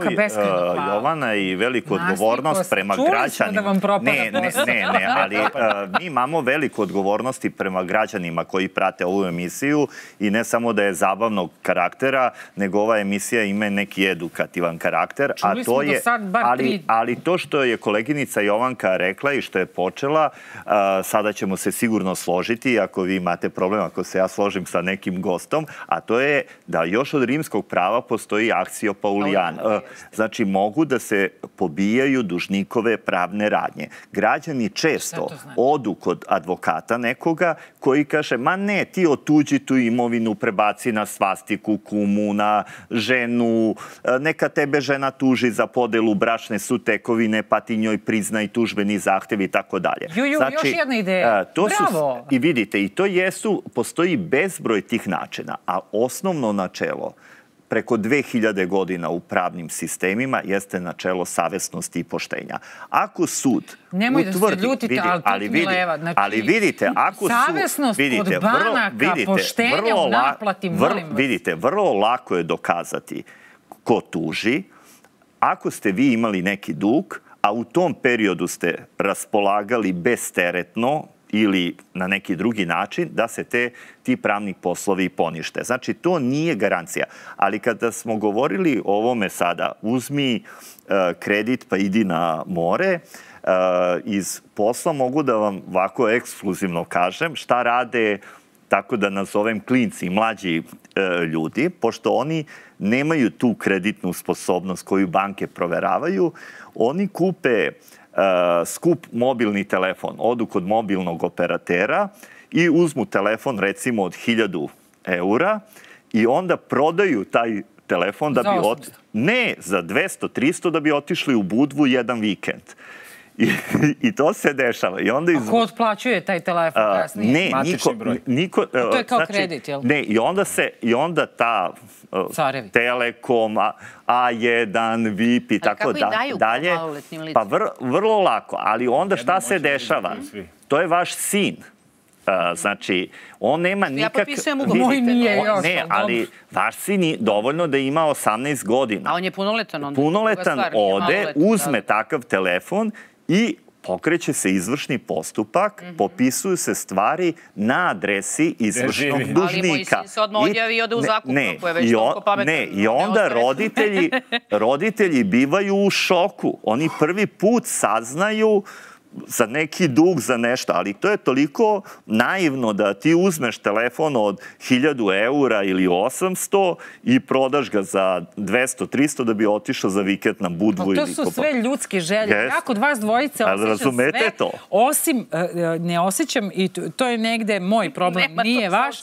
Jovana i veliku odgovornost prema građanima. Ne, ne, ne, ali mi imamo veliku odgovornost i prema građanima koji prate ovu emisiju i ne samo da je zabavnog karaktera, nego ova emisija ima neki edukativan karakter. Čuli smo do sad bar tri. Ali to što je koleginica Jovanka rekla i što je počela, sada ćemo se sigurno složiti, ako vi imate problem, ako se ja složim sa nekim gostom, a to je da još od rimskog prava postoji akcio Paulijana. Znači, mogu da se pobijaju dužnikove pravne radnje. Građani često odu kod advokata nekoga koji kaže, ma ne, ti otuđi tu imovinu, prebaci na svastiku, kumu, na ženu, neka tebe žena tuži za podelu bračne sutekovine, pa ti njoj priznaj tužbeni zahtev i tako dalje. Ju, ju, još jedna ideja. Bravo! I vidite, i to jesu, postoji bezbroj tih načina, a osnovno načelo preko dve hiljade godina u pravnim sistemima jeste načelo savesnosti i poštenja. Ako sud Nemoj da se ljutite, ali to Mileva. Ali vidite, ako sud... Savesnost od banaka, poštenja u naplati, molim vas. Vidite, vrlo lako je dokazati ko tuži. Ako ste vi imali neki dug, a u tom periodu ste raspolagali bezteretno ili na neki drugi način, da se te, ti pravni poslovi ponište. Znači, to nije garancija. Ali kada smo govorili o ovome sada, uzmi uh, kredit pa idi na more, uh, iz posla mogu da vam ovako ekskluzivno kažem šta rade, tako da nazovem klinci, mlađi uh, ljudi, pošto oni nemaju tu kreditnu sposobnost koju banke proveravaju, oni kupe Uh, skup mobilni telefon, odu kod mobilnog operatera i uzmu telefon recimo od hiljadu eura i onda prodaju taj telefon da bi... Ot... Ne, za dvesta triста da bi otišli u Budvu jedan vikend. I, i to se dešava. I onda iz... A ko otplaćuje taj telefon kasnije? Ne, niko... niko uh, to je kao znači, kredit, jel? Ne, i onda, se, i onda ta uh, Telekom, A jedan, V I P i tako da, dalje. Pa vr, vrlo lako. Ali onda šta se dešava? To je vaš sin. Uh, znači, on nema nikak... Ja potpisujem ugovor. Moj nije još. Ne, ali vaš sin je dovoljno da ima osamnaest godina. A on je punoletan onda. Punoletan ode, uzme takav telefon i pokreće se izvršni postupak, popisuju se stvari na adresi izvršnog dužnika. Ali moj sin se odmah odjavi i ode u zakupno, koje je već toliko pametan. Ne, i onda roditelji, roditelji bivaju u šoku. Oni prvi put saznaju za neki dug, za nešto, ali to je toliko naivno da ti uzmeš telefon od hiljadu eura ili osamsto i prodaš ga za dvesta triста da bi otišao za vikend na Budvu. To su sve ljudske želje. Ja kod vas dvojice osjećam sve, osim, ne osjećam, i to je negde moj problem, nije vaš.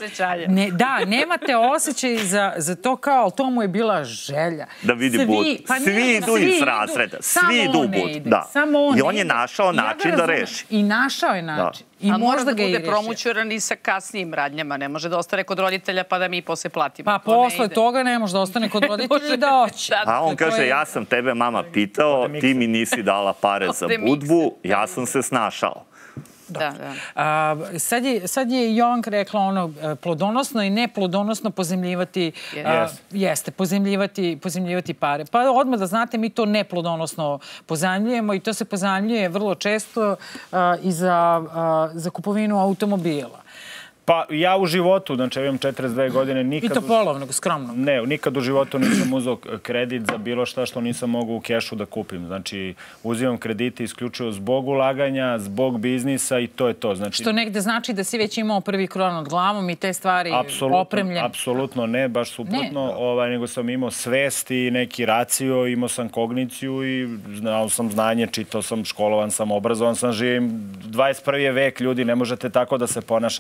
Da, nemate osjećaj za to kao, ali to mu je bila želja. Da vidi Bud. Svi idu iz razreda. Svi idu u Bud. I on je našao način da reši. I našao je način. I možda ga i reši. bude promućuran i sa kasnijim radnjama. Ne može da ostane kod roditelja pa da mi posle platimo. Pa posle toga ne može da ostane kod roditelja i da oće. A on kaže, ja sam tebe, mama, pitao, ti mi nisi dala pare za Budvu, ja sam se snašao. Da, da. Sad je, sad je Jovanka rekla ono, plodonosno i neplodonosno pozemljivati, yes. uh, jeste, pozemljivati, pozemljivati pare. Pa odmah da znate, mi to neplodonosno pozemljujemo i to se pozemljuje vrlo često uh, i za, uh, za kupovinu automobila. Pa ja u životu, znači ja imam četrdeset dve godine, nikad... I to polovnog, skromnog. Ne, nikad u životu nisam uzao kredit za bilo šta što nisam mogao u kešu da kupim. Znači, uzimam kredite isključivo zbog ulaganja, zbog biznisa i to je to. Znači, što negde znači da si već imao prvi kron od glavom i te stvari opremljene? Apsolutno ne, baš suprotno, ovaj, nego sam imao svest i neki racio, imao sam kogniciju i znao sam znanje, čitao sam, školovan sam, obrazovan sam, živim dvadeset prvi vek, ljudi, ne možete tako da se ponašate. Znači,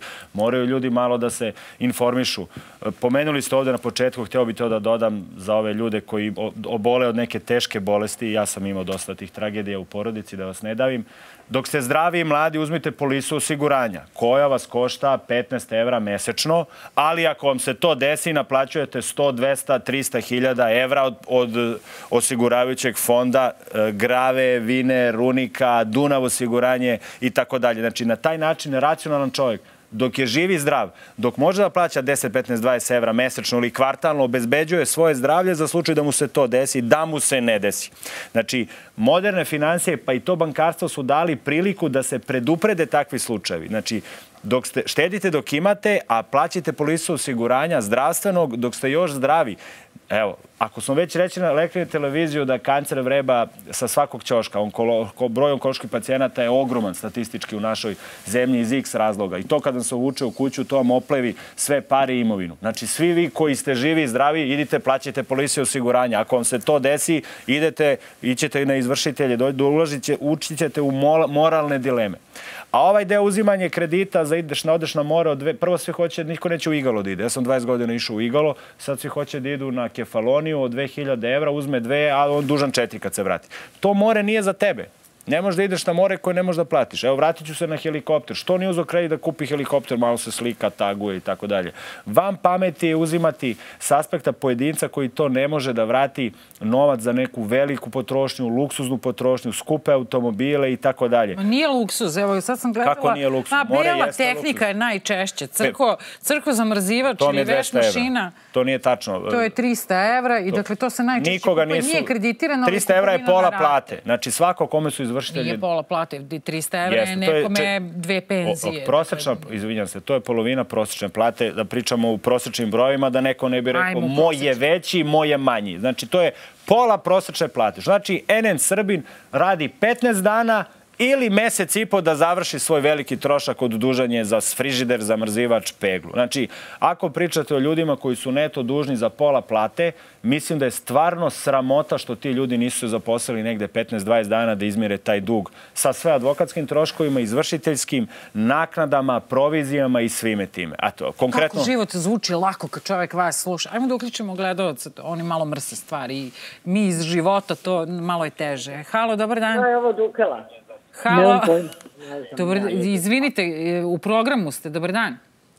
moraju ljudi malo da se informišu. Pomenuli ste ovde na početku, hteo bih to da dodam za ove ljude koji obole od neke teške bolesti. Ja sam imao dosta tih tragedija u porodici, da vas ne davim. Dok ste zdravi i mladi, uzmite polisu osiguranja, koja vas košta petnaest evra mesečno, ali ako vam se to desi, naplaćujete sto, dvesta, trista hiljada evra od, od osiguravajućeg fonda, Grave, Vine, Runika, Dunav osiguranje i tako dalje. Znači, na taj način racionalan čovjek, dok je živ i zdrav, dok može da plaća deset, petnaest, dvadeset evra mesečno ili kvartalno, obezbeđuje svoje zdravlje za slučaj da mu se to desi, da mu se ne desi. Znači, moderne financije, pa i to bankarstvo su dali priliku da se preduprede takvi slučajevi. Znači, dok ste, štedite dok imate, a plaćate polisu osiguranja zdravstvenog dok ste još zdravi. Evo, ako smo već reći na rekli televiziju da kancer vreba sa svakog ćoška, onkolo, broj onkoloških pacijenata je ogroman statistički u našoj zemlji iz X razloga. I to kad vam se uvuče u kuću, to vam oplevi sve pare i imovinu. Znači, svi vi koji ste živi i zdravi, idite, plaćajte polisi osiguranja. Ako vam se to desi, idete, ićete na izvršitelje, ulažite, učit ćete u moralne dileme. A ovaj deo uzimanje kredita za ideš na odeš na more, od dve, prvo svi hoće, niko neće u Igalo da ide. Ja sam dvadeset godina išao u Igalo, sad svi hoće da idu na Kefaloniju od dve hiljade evra, uzme dve, a on dužan četiri kad se vrati. To more nije za tebe. Ne možeš da ideš na more koje ne možeš da platiš. Evo, vratit ću se na helikopter. Što nije uzeo kredit da kupi helikopter, malo se slika, taguje i tako dalje. Vam pameti je uzimati s aspekta pojedinca koji to ne može da vrati novac za neku veliku potrošnju, luksuznu potrošnju, skupe automobile i tako dalje. Nije luksuz. Evo, sad sam gledala... Kako nije luksuz? A, bela tehnika je najčešće. Crko, crko zamrzivač ili veš mašina. To nije tačno. To je trista evra i dakle to se najčešće nikoga nisu... nije kreditirano. trista evra je pola plate. Znači svako kome su izvršitelji... Nije pola plate. trista evra je nekome dve penzije. Prosečna, izvinjam se, to je polovina prosečne plate. Da pričamo u prosečnim brojima, da neko ne bi rekao moj je veći, moj je manji. Znači to je pola prosečne plate. Znači en en Srbin radi petnaest dana ili mesec i po da završi svoj veliki trošak od dužanje za frižider, zamrzivač, peglu. Znači, ako pričate o ljudima koji su neto dužni za pola plate, mislim da je stvarno sramota što ti ljudi nisu se zaposlili negde petnaest do dvadeset dana da izmire taj dug sa sve advokatskim troškovima, izvršiteljskim, naknadama, provizijama i svime time. A to, konkretno... Kako život zvuči lako kad čovjek vas sluša. Ajmo da uključimo gledalce, oni malo mrse stvari. Mi iz života to malo je teže. Halo, dobar dan. To je ovo Dukela. Halo, dobar, izvinite, u programu ste, dobar dan.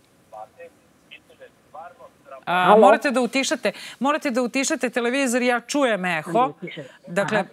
A, morate da utišate, morate da utišate televizor, ja čujem eho. Dakle,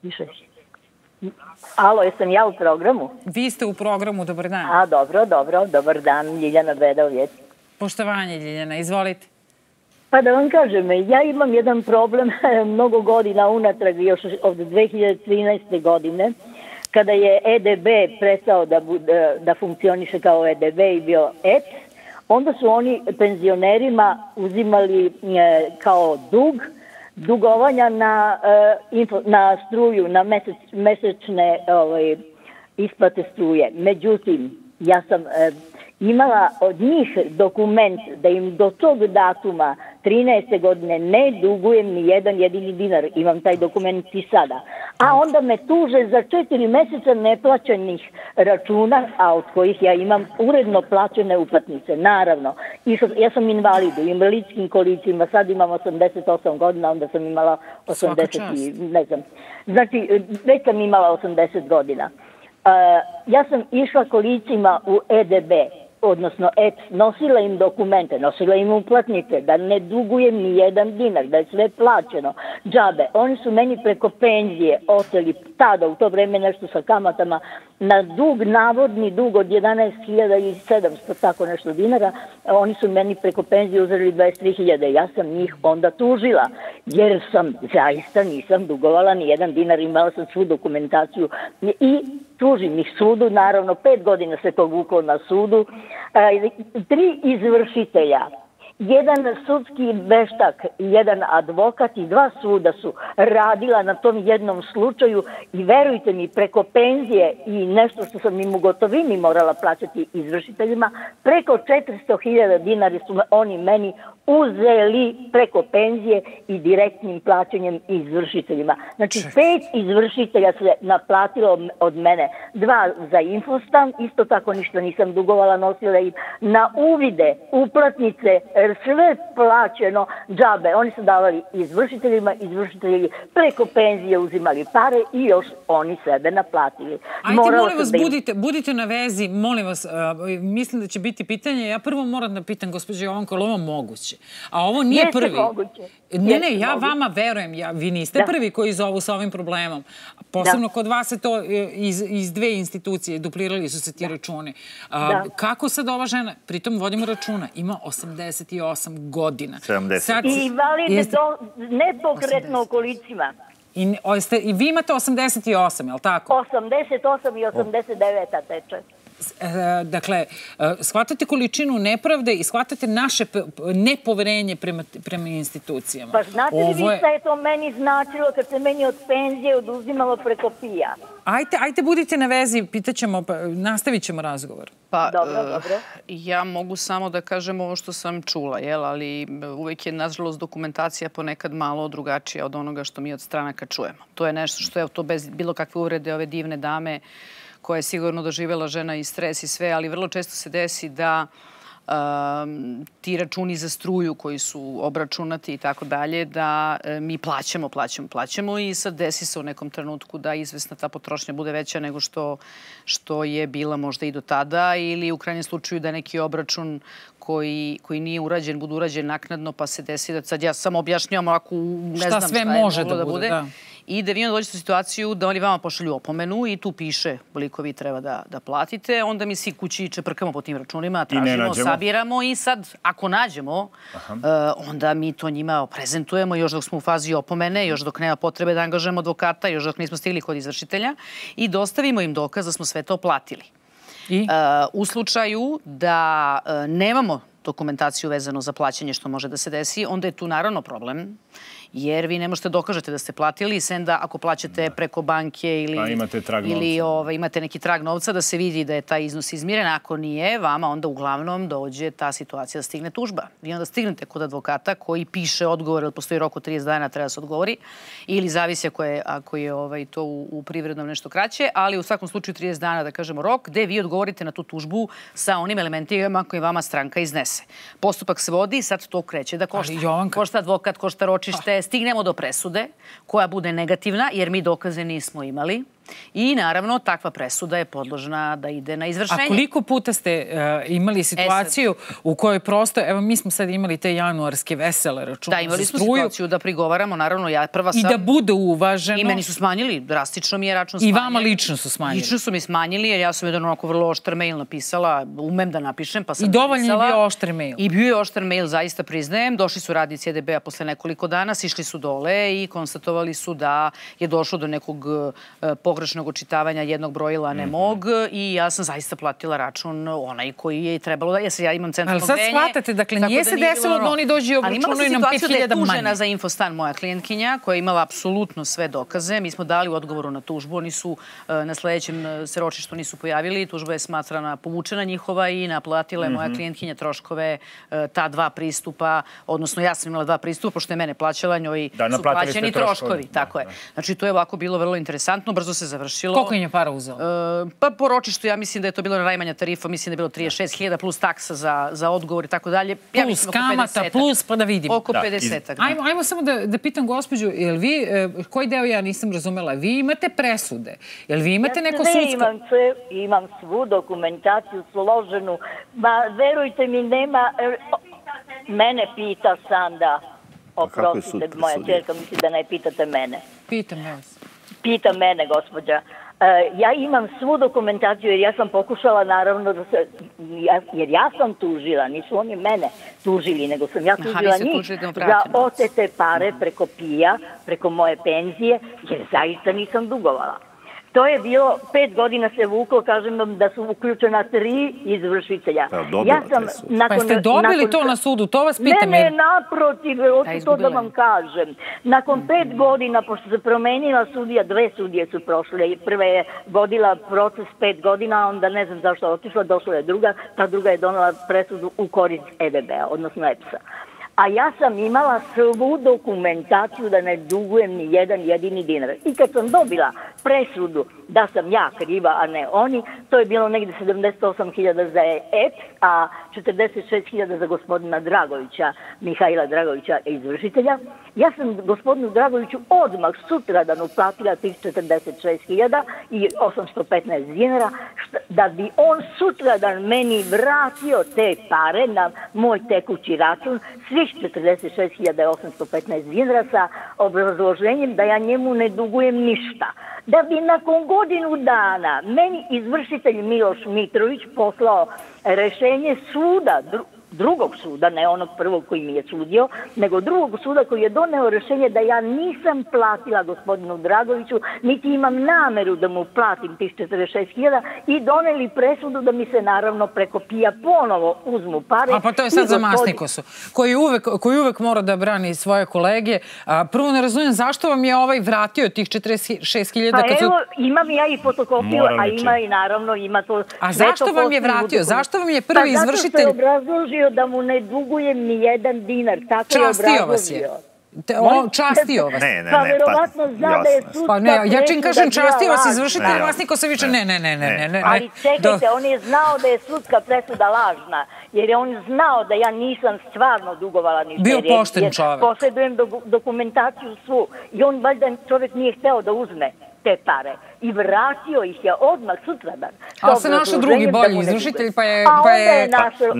alo, jesam ja u programu? Vi ste u programu, dobar dan. A, dobro, dobro, dobar dan, Ljiljana Bedovljec. Poštovanje, Ljiljana, izvolite. Pa da vam kažem, ja imam jedan problem mnogo godina unatrag, još od dve hiljade trinaeste. godine, kada je E D B prestao da, da funkcioniše kao E D B i bio E P S, onda su oni penzionerima uzimali e, kao dug, dugovanja na, e, info, na struju, na mesec, mesečne ovaj, isplate struje. Međutim, ja sam e, imala od njih dokument da im do tog datuma trinaeste. godine ne dugujem ni jedan jedini dinar. Imam taj dokument i sada. A onda me tuže za četiri meseca neplaćenih računa, a od kojih ja imam uredno plaćene uplatnice. Naravno. I ja sam invalid u invalidskim kolicima. Sad imam osamdeset osam godina, onda sam imala osamdeset, ne znam. Znači, već sam imala osamdeset godina. Uh, ja sam išla kolicima u E D B, odnosno E P S, nosila im dokumente, nosila im uplatnice, da ne dugujem ni jedan dinar, da je sve plaćeno, džabe. Oni su meni preko penzije oteli tada, u to vreme nešto sa kamatama, na dug, navodni dug od jedanaest hiljada sedamsto, tako nešto dinara, oni su meni preko penzije uzeli dvadeset tri hiljade. Ja sam njih onda tužila, jer sam zaista nisam dugovala ni jedan dinar, imala sam svu dokumentaciju i tužim ih sudu, naravno pet godina se to vuklo na sudu, e, tri izvršitelja, jedan sudski veštak, jedan advokat i dva suda su radila na tom jednom slučaju i verujte mi, preko penzije i nešto što sam im u gotovini morala plaćati izvršiteljima, preko četiristo hiljada dinara su oni meni uzeli preko penzije i direktnim plaćanjem izvršiteljima. Znači, pet izvršitelja se naplatilo od mene. Dva za Infostan, isto tako ništa nisam dugovala, nosila im na uvide, uplatnice, sve plaćeno džabe. Oni su davali izvršiteljima, izvršitelji preko penzije uzimali pare i još oni sebe naplatili. Ajde, molim vas, budite, budite na vezi, molim vas, uh, mislim da će biti pitanje. Ja prvo moram da pitam, gospođo Jovanko, ali ovo moguće? A ovo nije Jeste prvi. Moguće. Ne, ne, ja moguće. vama verujem. Ja, vi niste Da. prvi koji zovu sa ovim problemom. Posebno Da. kod vas je to iz, iz dve institucije. Duplirali su se ti računi. A, Da. kako sad ova žena, pritom vodimo računa, ima osamdeset osam godina. sedamdeset. Sad, I invalide jeste- do, nepokretno u kolicima. I, o, ste, I vi imate osamdeset osam, je li tako? osamdeset osam i osamdeset devet teče. E, dakle, e, shvatate količinu nepravde i shvatate naše p- p- nepoverenje prema, prema institucijama. Pa znate li Ovo vi je- šta je to meni značilo kad se meni od penzije oduzimalo preko pija? Ajte, ajte, budite na vezi, pitaćemo, pa, nastavit ćemo razgovor. Pa, Dobro, e, dobro. ja mogu samo da kažem ovo što sam čula, jel? Ali uvijek je, nažalost, dokumentacija ponekad malo drugačija od onoga što mi od stranaka čujemo. To je nešto što je to bez bilo kakve uvrede ove divne dame koja je sigurno doživjela žena i stres i sve, ali vrlo često se desi da um, ti računi za struju koji su obračunati i tako dalje, da e, mi plaćamo, plaćamo, plaćamo i sad desi se u nekom trenutku da izvesna ta potrošnja bude veća nego što, što je bila možda i do tada, ili u krajnjem slučaju da neki obračun koji, koji nije urađen, bude urađen naknadno, pa se desi da sad ja samo objašnjavam ovako, ne Šta znam sve šta je može moglo da bude, da. I da vi onda dođete u situaciju da oni vama pošalju opomenu i tu piše koliko vi treba da, da platite. Onda mi svi kući čeprkamo po tim računima, tražimo, nađemo. sabiramo i sad ako nađemo, uh, onda mi to njima prezentujemo još dok smo u fazi opomene, još dok nema potrebe da angažujemo advokata, još dok nismo stigli kod izvršitelja i dostavimo im dokaz da smo sve to platili. I? Uh, u slučaju da uh, nemamo dokumentaciju vezano za plaćanje što može da se desi, onda je tu naravno problem. Jer vi ne možete dokažete da ste platili, sem da ako plaćate preko banke ili, Pa imate trag ili novca. ove, imate neki trag novca da se vidi da je taj iznos izmiren. Ako nije, vama onda uglavnom dođe ta situacija da stigne tužba. Vi onda stignete kod advokata koji piše odgovor, jer postoji rok od trideset dana, treba da se odgovori. Ili zavisi ako je, ako je ovaj, to u, u privrednom nešto kraće, ali u svakom slučaju trideset dana, da kažemo, rok, gde vi odgovorite na tu tužbu sa onim elementima koje vama stranka iznese. Postupak se vodi i sad to kreće da košta. Ali, Jovanka- Košta advokat, košta ročište, stignemo do presude koja bude negativna jer mi dokaze nismo imali. I naravno takva presuda je podložna da ide na izvršenje. A koliko puta ste uh, imali situaciju u kojoj prosto, evo mi smo sad imali te januarske vesele račune Da, imali za smo struju situaciju da prigovaramo, naravno ja prva sam... i da bude uvaženo. I meni su smanjili, drastično mi je račun I smanjen. vama lično su smanjili. Lično su mi smanjili jer ja sam jedan onako vrlo oštar mail napisala, umem da napišem, pa sam I dovoljno je napisala. bio oštar mail. I bio je oštar mail, zaista priznajem. Došli su radnici E D B-a posle nekoliko dana, sišli su dole i konstatovali su da je došlo do nekog uh, pogrešnog očitavanja jednog brojila, a ne mog, i ja sam zaista platila račun onaj koji je trebalo da... Ja, ja imam centralno Ali sad grejanje, shvatate, dakle, tako nije se nije desilo bilo da oni dođu i Ali imala obračunaju sam nam pet situaciju da je hiljada tužena manje. za Infostan moja klijentkinja koja je imala apsolutno sve dokaze. Mi smo dali u odgovoru na tužbu. Oni su uh, na sledećem uh, se ročištu nisu pojavili. Tužba je smatrana povučena njihova i naplatila je moja klijentkinja troškove uh, ta dva pristupa. Odnosno, ja sam imala dva pristupa, pošto je mene plaćala, njoj Da, su naplatili ste plaćeni troškovi. troškovi. Da, Tako je. da. Znači, to je ovako bilo vrlo interesantno. Brzo se završilo. Koliko im je para uzelo? Uh, pa po ročištu ja mislim da je to bilo najmanja tarifa, mislim da je bilo trideset šest hiljada plus taksa za, za odgovor i tako dalje. Ja Plus mislim oko kamata, pedesetak. plus pa da vidimo. Oko Da, pedesetak. Ajmo, ajmo samo da, da pitam gospođu, jel vi, e, koji deo ja nisam razumela, vi imate presude? Jel vi imate neko sve sudsko... imam, sve, imam svu dokumentaciju složenu. Ma, verujte mi, nema... e, o, Mene pita Sanda. kako je sud Oprostite, moja presudio? čerka misli da ne pitate mene. Pitam vas. Pita mene, gospođa. E, ja imam svu dokumentaciju jer ja sam pokušala naravno da se... Ja, jer ja sam tužila, nisu oni mene tužili, nego sam ja Aha, vi tužila ste njih tužili da vam za vrate novac. otete pare preko pija, preko moje penzije, jer zaista nisam dugovala. To je bilo, pet godina se vuklo, kažem vam da su uključena tri izvršitelja. Pa, dobila te sud. Pa ste dobili to na sudu, to vas pitam. Ne, ne, jer- naprotiv, hoću to izgubila da je. vam kažem. Nakon pet godina, pošto se promenila sudija, dve sudije su prošle. Prva je vodila proces pet godina, onda ne znam zašto je otišla, došla je druga, ta druga je donela presudu u korist E D B-a, odnosno E P S-a. A ja sam imala svu dokumentaciju da ne dugujem ni jedan jedini dinar. I kad sam dobila presudu da sam ja kriva, a ne oni, to je bilo negdje sedamdeset osam hiljada za E P S, a četrdeset šest hiljada za gospodina Dragovića, Mihajla Dragovića, izvršitelja. Ja sam gospodinu Dragoviću odmah sutradan uplatila tih četrdeset šest hiljada i osamsto petnaest dinara, da bi on sutradan meni vratio te pare na moj tekući račun, svih četrdeset šest hiljada osamsto petnaest dinara, sa obrazloženjem da ja njemu ne dugujem ništa. Da bi nakon godinu dana meni izvršitelj Miloš Mitrović poslao rešenje suda, drugog suda, ne onog prvog koji mi je sudio, nego drugog suda koji je doneo rešenje da ja nisam platila gospodinu Dragoviću, niti imam nameru da mu platim tih četrdeset šest hiljada, i doneli presudu da mi se naravno preko pija ponovo uzmu pare. A pa to je sad za Masnikosu, koji uvek, koji uvek mora da brani svoje kolege. A, prvo ne razumijem zašto vam je ovaj vratio tih četrdeset šest hiljada. Pa evo, imam ja i fotokopiju, a ima i naravno, ima to... A zašto vam je vratio? Zašto vam je prvi izvršitelj... Pa zato što je obrazložio da mu ne dugujem ni jedan dinar. Tako častio vas je. Te, o, častio vas. Ne, ne, ne. Pa verovatno zna da je sudska pa ne, ja čim kažem častio vas izvršitelj, ne, Masnikosa više ne, ne, ne, ne, ne, ne. Ali čekajte, on je znao da je sudska presuda lažna, jer je on znao da ja nisam stvarno dugovala ništa. Bio pošten čovek. Posjedujem dokumentaciju svu i on valjda čovjek nije hteo da uzme te pare. I vratio ih je odmah sutradan. Ali se našao drugi bolji izvršitelj, pa je... A onda je našao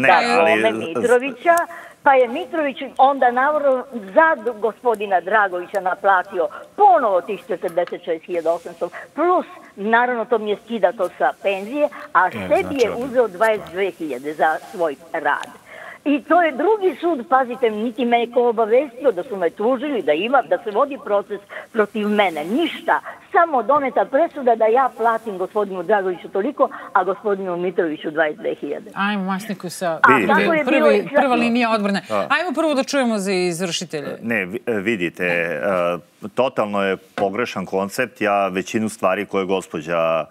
Mitrovića, pa je Mitrović onda naravno za gospodina Dragovića naplatio ponovo tih četrdeset šest hiljada osamsto, plus naravno to mi je skidato sa penzije, a sebi je uzeo dvadeset dve hiljade za svoj rad. I to je drugi sud, pazite, niti me neko obavestio da su me tužili, da ima, da se vodi proces protiv mene. Ništa, samo doneta presuda da ja platim gospodinu Dragoviću toliko, a gospodinu Mitroviću dvadeset dve hiljade. Ajmo, Masnikosa, prva linija odbrane. Ajmo prvo da čujemo za izvršitelje. Ne, vidite, totalno je pogrešan koncept. Ja većinu stvari koje gospođa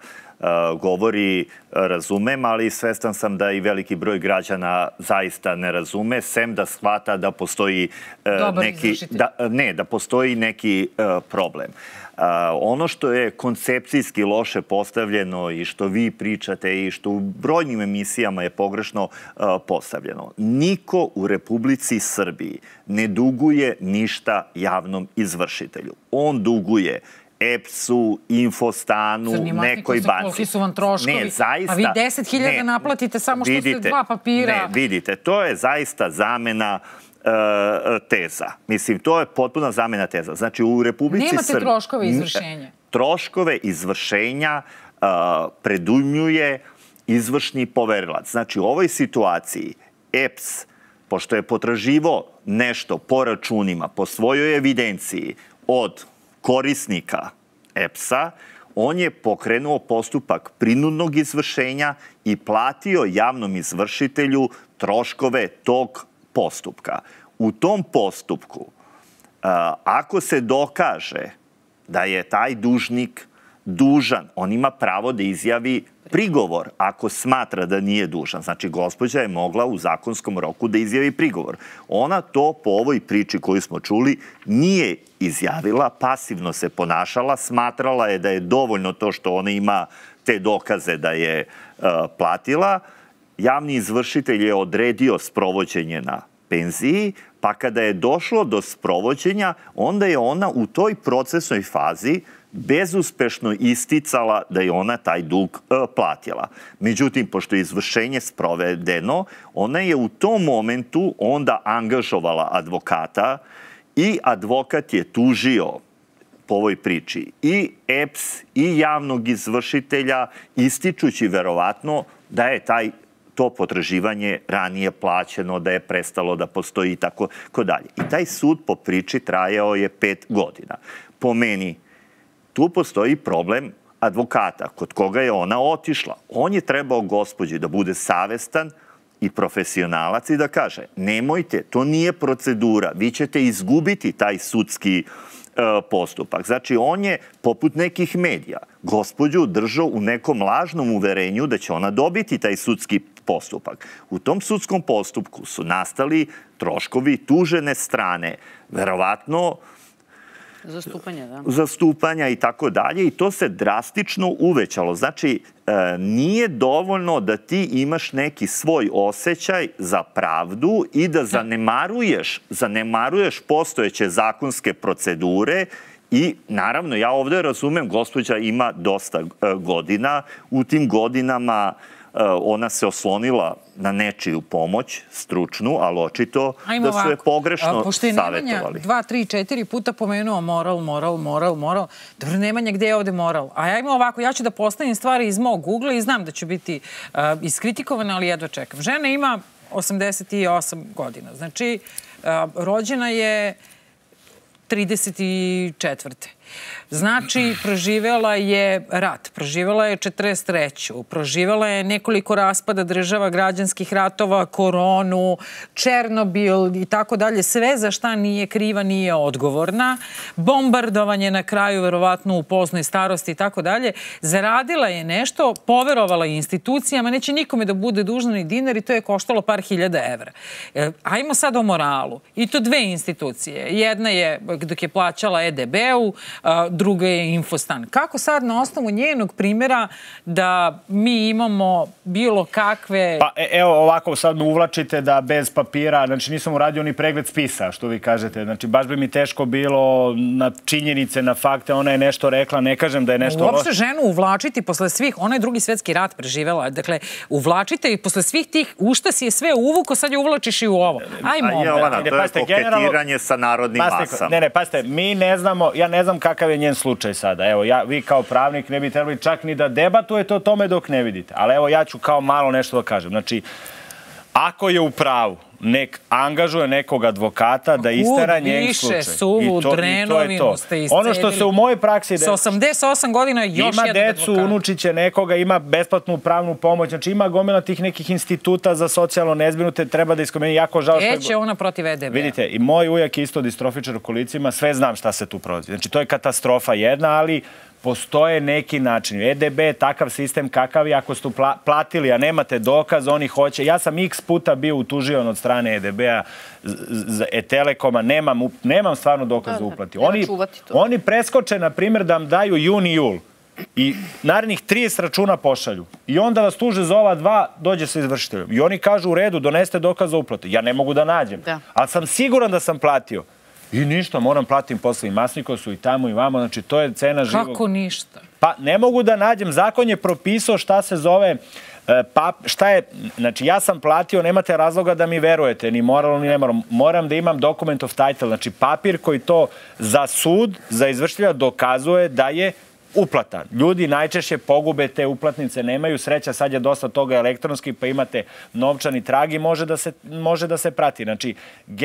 govori razumem, ali svestan sam da i veliki broj građana zaista ne razume, sem da shvata da postoji neki, ne, da postoji neki problem. Ono što je koncepcijski loše postavljeno i što vi pričate i što u brojnim emisijama je pogrešno postavljeno. Niko u Republici Srbiji ne duguje ništa javnom izvršitelju. On duguje E P S-u, Infostanu, nekoj banci. Koliki su vam troškovi? Ne, zaista... A vi deset hiljada naplatite samo što ste dva papira. Ne, vidite, to je zaista zamena teza. Mislim, to je potpuna zamena teza. Znači, u Republici Srbiji... Nemate troškove izvršenja? Troškove izvršenja predujmljuje izvršni poverilac. Znači, u ovoj situaciji E P S, pošto je potraživo nešto po računima, po svojoj evidenciji od korisnika E P S-a, on je pokrenuo postupak prinudnog izvršenja i platio javnom izvršitelju troškove tog postupka. U tom postupku, ako se dokaže da je taj dužnik dužan, on ima pravo da izjavi prigovor ako smatra da nije dužan. Znači, gospođa je mogla u zakonskom roku da izjavi prigovor. Ona to po ovoj priči koju smo čuli nije izjavila, pasivno se ponašala, smatrala je da je dovoljno to što ona ima te dokaze da je platila. Javni izvršitelj je odredio sprovođenje na penziji, pa kada je došlo do sprovođenja, onda je ona u toj procesnoj fazi bezuspešno isticala da je ona taj dug platila. Međutim, pošto je izvršenje sprovedeno, ona je u tom momentu onda angažovala advokata i advokat je tužio po ovoj priči i E P S i javnog izvršitelja, ističući verovatno da je taj to potraživanje ranije plaćeno, da je prestalo da postoji i tako dalje. I taj sud po priči trajao je pet godina. Po meni, tu postoji problem advokata, kod koga je ona otišla. On je trebao gospođi da bude savestan i profesionalac i da kaže, nemojte, to nije procedura, vi ćete izgubiti taj sudski postupak. Znači, on je, poput nekih medija, gospođu držao u nekom lažnom uverenju da će ona dobiti taj sudski postupak. U tom sudskom postupku su nastali troškovi tužene strane, verovatno Zastupanja, da. Zastupanja i tako dalje i to se drastično uvećalo. Znači, nije dovoljno da ti imaš neki svoj osjećaj za pravdu i da zanemaruješ, zanemaruješ postojeće zakonske procedure i naravno ja ovdje razumem, gospođa ima dosta godina, u tim godinama ona se oslonila na nečiju pomoć, stručnu, ali očito da su je pogrešno savjetovali. Pošto je Nemanja dva, tri, četiri puta pomenuo moral, moral, moral, moral. Dobro, Nemanja, gdje je ovdje moral? A ja imam ovako, ja ću da postavim stvari iz mog Google-a i znam da ću biti iskritikovana, ali jedva čekam. Žena ima osamdeset osam godina. Znači, rođena je trideset četvrte Znači, proživjela je rat, proživjela je četrdeset treću proživjela je nekoliko raspada država, građanskih ratova, koronu, Černobil i tako dalje. Sve za šta nije kriva, nije odgovorna. Bombardovanje na kraju, verovatno u poznoj starosti i tako dalje. Zaradila je nešto, poverovala institucijama, neće nikome da bude dužna ni dinar i to je koštalo par hiljada evra. Ajmo sad o moralu. I to dve institucije. Jedna je dok je plaćala E D B-u, druga je Infostan. Kako sad na osnovu njenog primjera da mi imamo bilo kakve... Pa evo ovako sad me uvlačite da bez papira, znači nisam uradio ni pregled spisa, što vi kažete. Znači baš bi mi teško bilo na činjenice, na fakte, ona je nešto rekla, ne kažem da je nešto... Uopšte ženu uvlačiti posle svih, ona je drugi svetski rat preživela, dakle uvlačite i posle svih tih, u šta si je sve uvuko, sad je uvlačiš i u ovo. Ajmo. A Jovana, to je koketiranje sa narodnim masama. Ne, ne, pazite, mi ne znamo, ja ne znam kakav je njen slučaj sada. Evo, ja, vi kao pravnik ne bi trebali čak ni da debatujete o tome dok ne vidite. Ali evo, ja ću kao malo nešto da kažem. Znači, ako je u pravu, nek angažuje nekog advokata da istera njen slučaj. Više suvu, drenovinu ste iscelili. Ono što se u mojoj praksi... Sa osamdeset osam godina još jedan advokat. Ima decu, unučiće nekoga, ima besplatnu pravnu pomoć. Znači ima gomila tih nekih instituta za socijalno nezbrinute, treba da iskomeni jako žao što... Eće ona protiv E D B-a. Vidite, i moj ujak isto distrofičar u kolicima, sve znam šta se tu prolazi. Znači to je katastrofa jedna, ali postoje neki način. E D B je takav sistem kakav je, ako ste platili, a nemate dokaz, oni hoće. Ja sam x puta bio utuživan od strane E D B-a, E-Telekoma, nemam stvarno dokaz za uplati. Oni preskoče, na primjer, da vam daju jun i jul i narednih trideset računa pošalju. I onda vas tuže za ova dva, dođe sa izvršiteljom. I oni kažu u redu, donesete dokaz za uplatu. Ja ne mogu da nađem. Ali sam siguran da sam platio. I ništa, moram platim posle i Masnikosu i tamo i vamo, znači to je cena živog. Kako ništa? Pa ne mogu da nađem, zakon je propisao šta se zove, šta je, znači ja sam platio, nemate razloga da mi verujete, ni moralno ni ne moram, moram da imam document of title, znači papir koji to za sud, za izvršitelja dokazuje da je uplatan. Ljudi najčešće pogube te uplatnice, nemaju sreća, sad je dosta toga elektronski, pa imate novčani trag i može da se prati. Znači,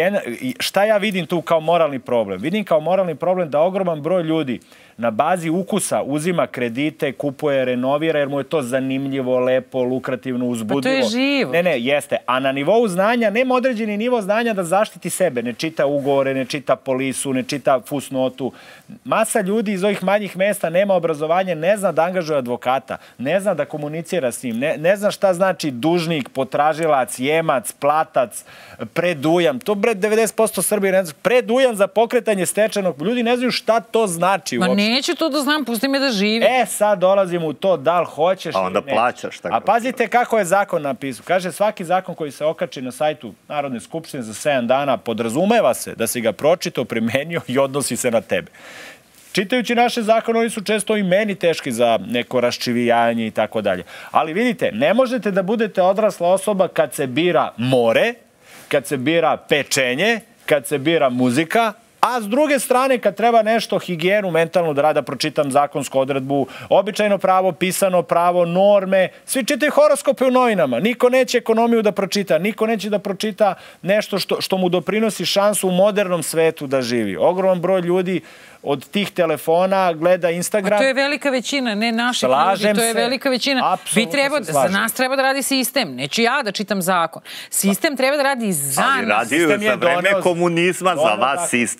šta ja vidim tu kao moralni problem? Vidim kao moralni problem da ogroman broj ljudi na bazi ukusa uzima kredite, kupuje, renovira, jer mu je to zanimljivo, lepo, lukrativno, uzbudljivo. Pa to je život. Ne, ne, jeste. A na nivou znanja, nema određeni nivo znanja da zaštiti sebe. Ne čita ugovore, ne čita polisu, ne čita fusnotu. Masa ljudi iz ovih manjih mesta nema obrazovanje, ne zna da angažuje advokata, ne zna da komunicira s njim, ne zna šta znači dužnik, potražilac, jemac, platac, predujam. To, bre, devedeset posto Srbije ne zna. Predujam za pokretanje stečajnog. Ljudi ne znaju šta to znači uopšte. Neću to da znam, pusti me da živim. E, sad dolazimo u to da li hoćeš ili ne. A onda plaćaš. A pazite kako je zakon napisao. Kaže, svaki zakon koji se okači na sajtu Narodne skupštine za sedam dana podrazumeva se da si ga pročitao, primenio i odnosi se na tebe. Čitajući naše zakone, oni su često i meni teški za neko raščivijanje i tako dalje. Ali vidite, ne možete da budete odrasla osoba kad se bira more, kad se bira pečenje, kad se bira muzika, a s druge strane, kad treba nešto, higijenu, mentalnu da rada, pročitam zakonsku odredbu, običajno pravo, pisano pravo, norme, svi čitaju horoskope u novinama. Niko neće ekonomiju da pročita, niko neće da pročita nešto što mu doprinosi šansu u modernom svetu da živi. Ogroman broj ljudi od tih telefona gleda Instagram. A to je velika većina, ne naših ljudi, to je velika većina. Za nas treba da radi sistem, neću ja da čitam zakon. Sistem treba da radi za nas. Ali radio je za vreme komunizma, za vas sistem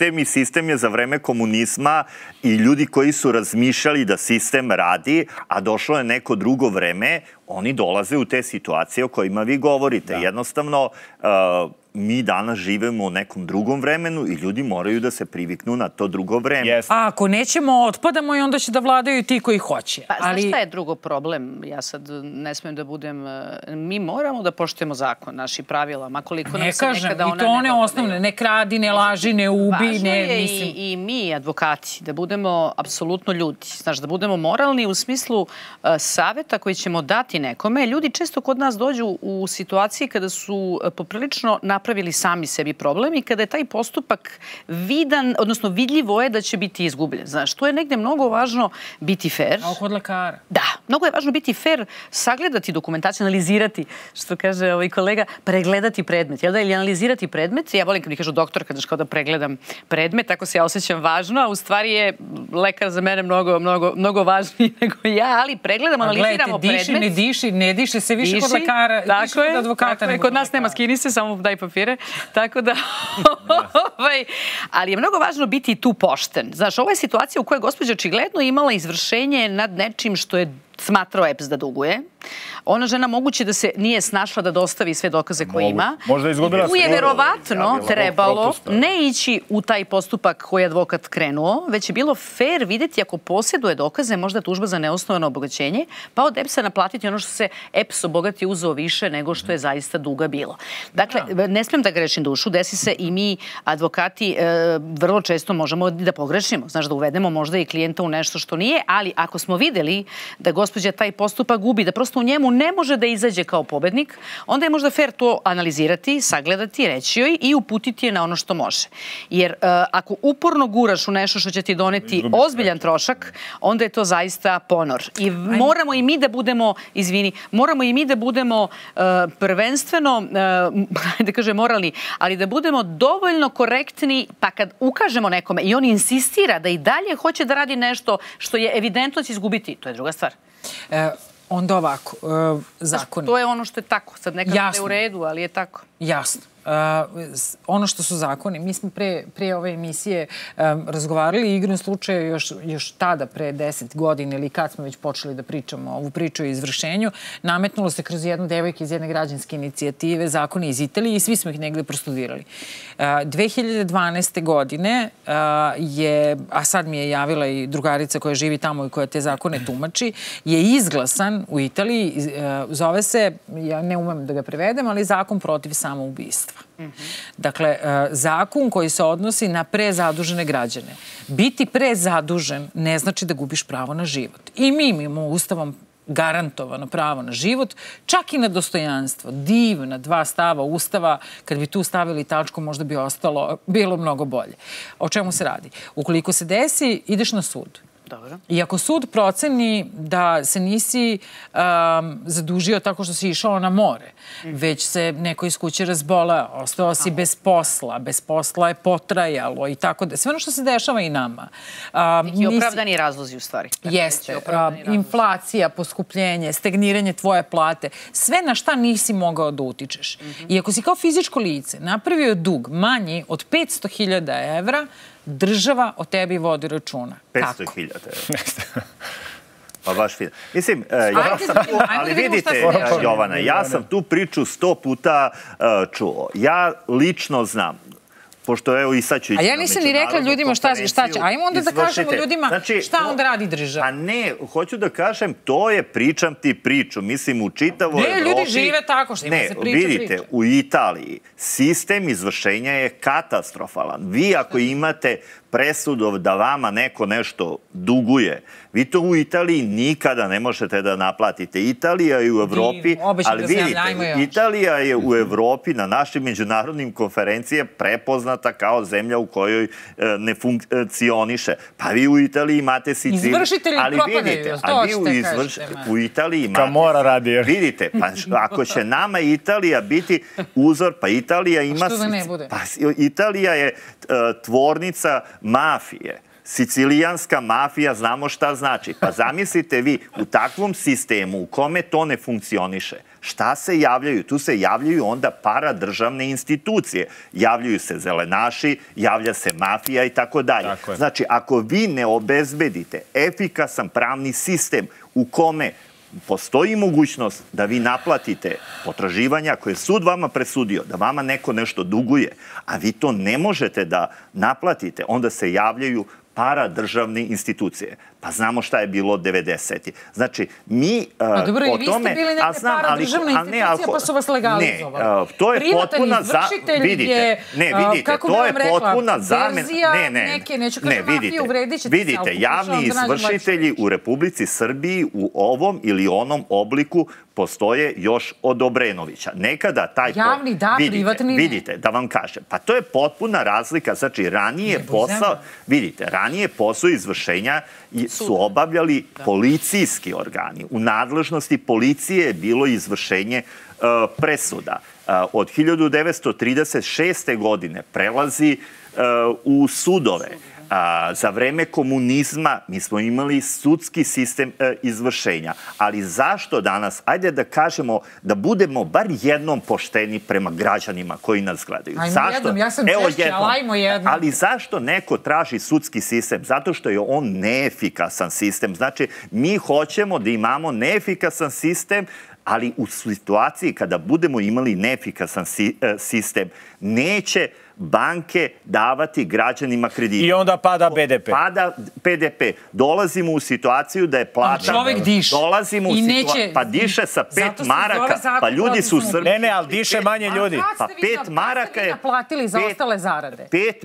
sistem i sistem je za vreme komunizma i ljudi koji su razmišljali da sistem radi, a došlo je neko drugo vreme, oni dolaze u te situacije o kojima vi govorite. Jednostavno, mi danas živimo u nekom drugom vremenu i ljudi moraju da se priviknu na to drugo vreme. A ako nećemo, otpadamo i onda će da vladaju ti koji hoće. Pa, znaš šta je drugo problem? Ja sad ne smijem da budem... Mi moramo da poštujemo zakon, naši pravila, makoliko nam se nekada ona ne... I to one osnovne, ne kradi, ne laži, ne ubi, ne... Važno je i mi, advokati, da budemo apsolutno ljudi. Znaš, da budemo moralni u smislu saveta koji ćemo dati nekome. Ljudi često kod nas dođu u situaciji kada su poprilično napravili sami sebi problem i kada je taj postupak vidan, odnosno vidljivo je da će biti izgubljen. Znaš, tu je negde mnogo važno biti fair. A kod lekara? Da, mnogo je važno biti fair, sagledati dokumentaciju, analizirati, što kaže ovaj kolega, pregledati predmet, jel da, ili analizirati predmet. Ja volim kad mi kažu doktor, kada kao da pregledam predmet, tako se ja osjećam važno, a u stvari je lekar za mene mnogo, mnogo, mnogo važniji nego ja, ali pregledam, analiziramo predmet. Diši, ne diši, ne diše se više kod lekara, diši kod advokata. Kod nas nema skini se, samo daj papire. Tako da, ali je mnogo važno biti tu pošten. Znaš, ovo je situacija u kojoj je gospođa očigledno imala izvršenje nad nečim što je smatrao E P S da duguje. Ona žena moguće da se nije snašla da dostavi sve dokaze koje ima. Možda izgubila tu je verovatno trebalo ne ići u taj postupak koji je advokat krenuo, već je bilo fair vidjeti ako posjeduje dokaze, možda tužba za neosnovano obogaćenje, pa od E P S-a naplatiti ono što se E P S obogati uzeo više nego što je zaista duga bilo. Dakle, ne smijem da grešim dušu, desi se i mi, advokati, vrlo često možemo da pogrešimo. Znaš, da uvedemo možda i klijenta u nešto što nije, ali ako smo videli da gospođa taj postupak gubi, da prosto u njemu ne može da izađe kao pobednik, onda je možda fair to analizirati, sagledati, reći joj i uputiti je na ono što može. Jer ako uporno guraš u nešto što će ti doneti ozbiljan trošak, onda je to zaista ponor. I moramo i mi da budemo, izvini, moramo i mi da budemo prvenstveno, da kažem moralni, ali da budemo dovoljno korektni, pa kad ukažemo nekome i on insistira da i dalje hoće da radi nešto što je evidentno će izgubiti, to je druga stvar. Onda ovako, zakoni. To je ono što je tako. Sad nekako je u redu, ali je tako. Jasno. Ono što su zakoni, mi smo pre ove emisije razgovarali i igrom slučaju još tada, pre deset godina ili kad smo već počeli da pričamo ovu priču o izvršenju, nametnulo se kroz jednu devojku iz jedne građanske inicijative zakoni iz Italije i svi smo ih negde prostudirali. dve hiljade dvanaeste. godine je, a sad mi je javila i drugarica koja živi tamo i koja te zakone tumači, je izglasan u Italiji, zove se, ja ne umem da ga prevedem, ali zakon protiv samoubistva. Dakle, zakon koji se odnosi na prezadužene građane. Biti prezadužen ne znači da gubiš pravo na život. I mi imamo ustavom garantovano pravo na život, čak i na dostojanstvo. Divna dva stava ustava, kad bi tu stavili tačku, možda bi ostalo, bilo mnogo bolje. O čemu se radi? Ukoliko se desi, ideš na sud. I ako sud proceni da se nisi zadužio tako što si išao na more, već se neko iz kuće razboleo, ostao si bez posla, bez posla je potrajalo i tako da. Sve ono što se dešava i nama. Neki opravdani razlozi u stvari. Jeste. Inflacija, poskupljenje, stagniranje tvoje plate, sve na šta nisi mogao da utičeš. I ako si kao fizičko lice napravio dug manji od petsto hiljada evra, država o tebi vodi računa. petsto hiljada evra. Pa baš fino. Mislim, ja sam tu, ali vidite, Jovana, ja sam tu priču sto puta čuo. Ja lično znam, pošto evo i sad ću ići na međunarodnu konferenciju. A ja nisam ni rekla ljudima šta će. Ajmo onda da kažemo ljudima šta onda radi država. A ne, hoću da kažem, to je pričam ti priču. Mislim, u čitavoj Evropi... Ne, ljudi žive tako što ima se priča priča. Ne, vidite, u Italiji sistem izvršenja je katastrofalan. Vi ako imate presudov da vama neko nešto duguje, vi to u Italiji nikada ne možete da naplatite. Italija je u Evropi, ali vidite, Italija je u Evropi na našim međunarodnim konferencijama prepoznata kao zemlja u kojoj ne funkcioniše. Pa vi u Italiji imate Siciliju. Izvršitelji propadaju, to ćete kažete. U Italiji imate... Kamora radi. Vidite, ako će nama Italija biti uzor, pa Italija ima... A što da ne bude? Italija je tvornica mafije. Sicilijanska mafija, znamo šta znači. Pa zamislite vi, u takvom sistemu u kome to ne funkcioniše, Šta se javljaju? Tu se javljaju onda paradržavne institucije. Javljaju se zelenaši, javlja se mafija i tako dalje. Znači, ako vi ne obezbedite efikasan pravni sistem u kome postoji mogućnost da vi naplatite potraživanja koje je sud vama presudio, da vama neko nešto duguje, a vi to ne možete da naplatite, onda se javljaju paradržavne institucije. Pa znamo šta je bilo od devedesetih. Znači, mi o tome... Dobro, i vi ste bili neke paradržavne institucije, pa su vas legalizovali. Ne, to je potpuna... Vidite, ne, vidite, to je potpuna zamena... Ne, ne, ne, vidite, vidite, javni izvršitelji u Republici Srbiji u ovom ili onom obliku postoje još od Obrenovića. Nekada taj... Javni, da, privatni ne. Vidite, da vam kažem. Pa to je potpuna razlika. Znači, ranije posao... Vidite, ranije posao izvršenja su obavljali policijski organi. U nadležnosti policije je bilo izvršenje presuda. Od hiljadu devetsto trideset šeste. godine prelazi u sudove. Za vreme komunizma mi smo imali sudski sistem izvršenja. Ali zašto danas? Ajde da kažemo, da budemo bar jednom pošteni prema građanima koji nas gledaju. Ajmo jednom, ja sam češće, ali ajmo jednom. Ali zašto neko traži sudski sistem? Zato što je on neefikasan sistem. Znači, mi hoćemo da imamo neefikasan sistem, ali u situaciji kada budemo imali neefikasan sistem, neće banke davati građanima kredite. I onda pada be de pe. Pada be de pe. Dolazimo u situaciju da je plata... A čovek diše. Dolazimo u situaciju... Pa diše sa pet maraka. Pa ljudi su u Srbiji... Ne, ne, ali diše manje ljudi. Pa pet maraka je... Naplatili za ostale zarade.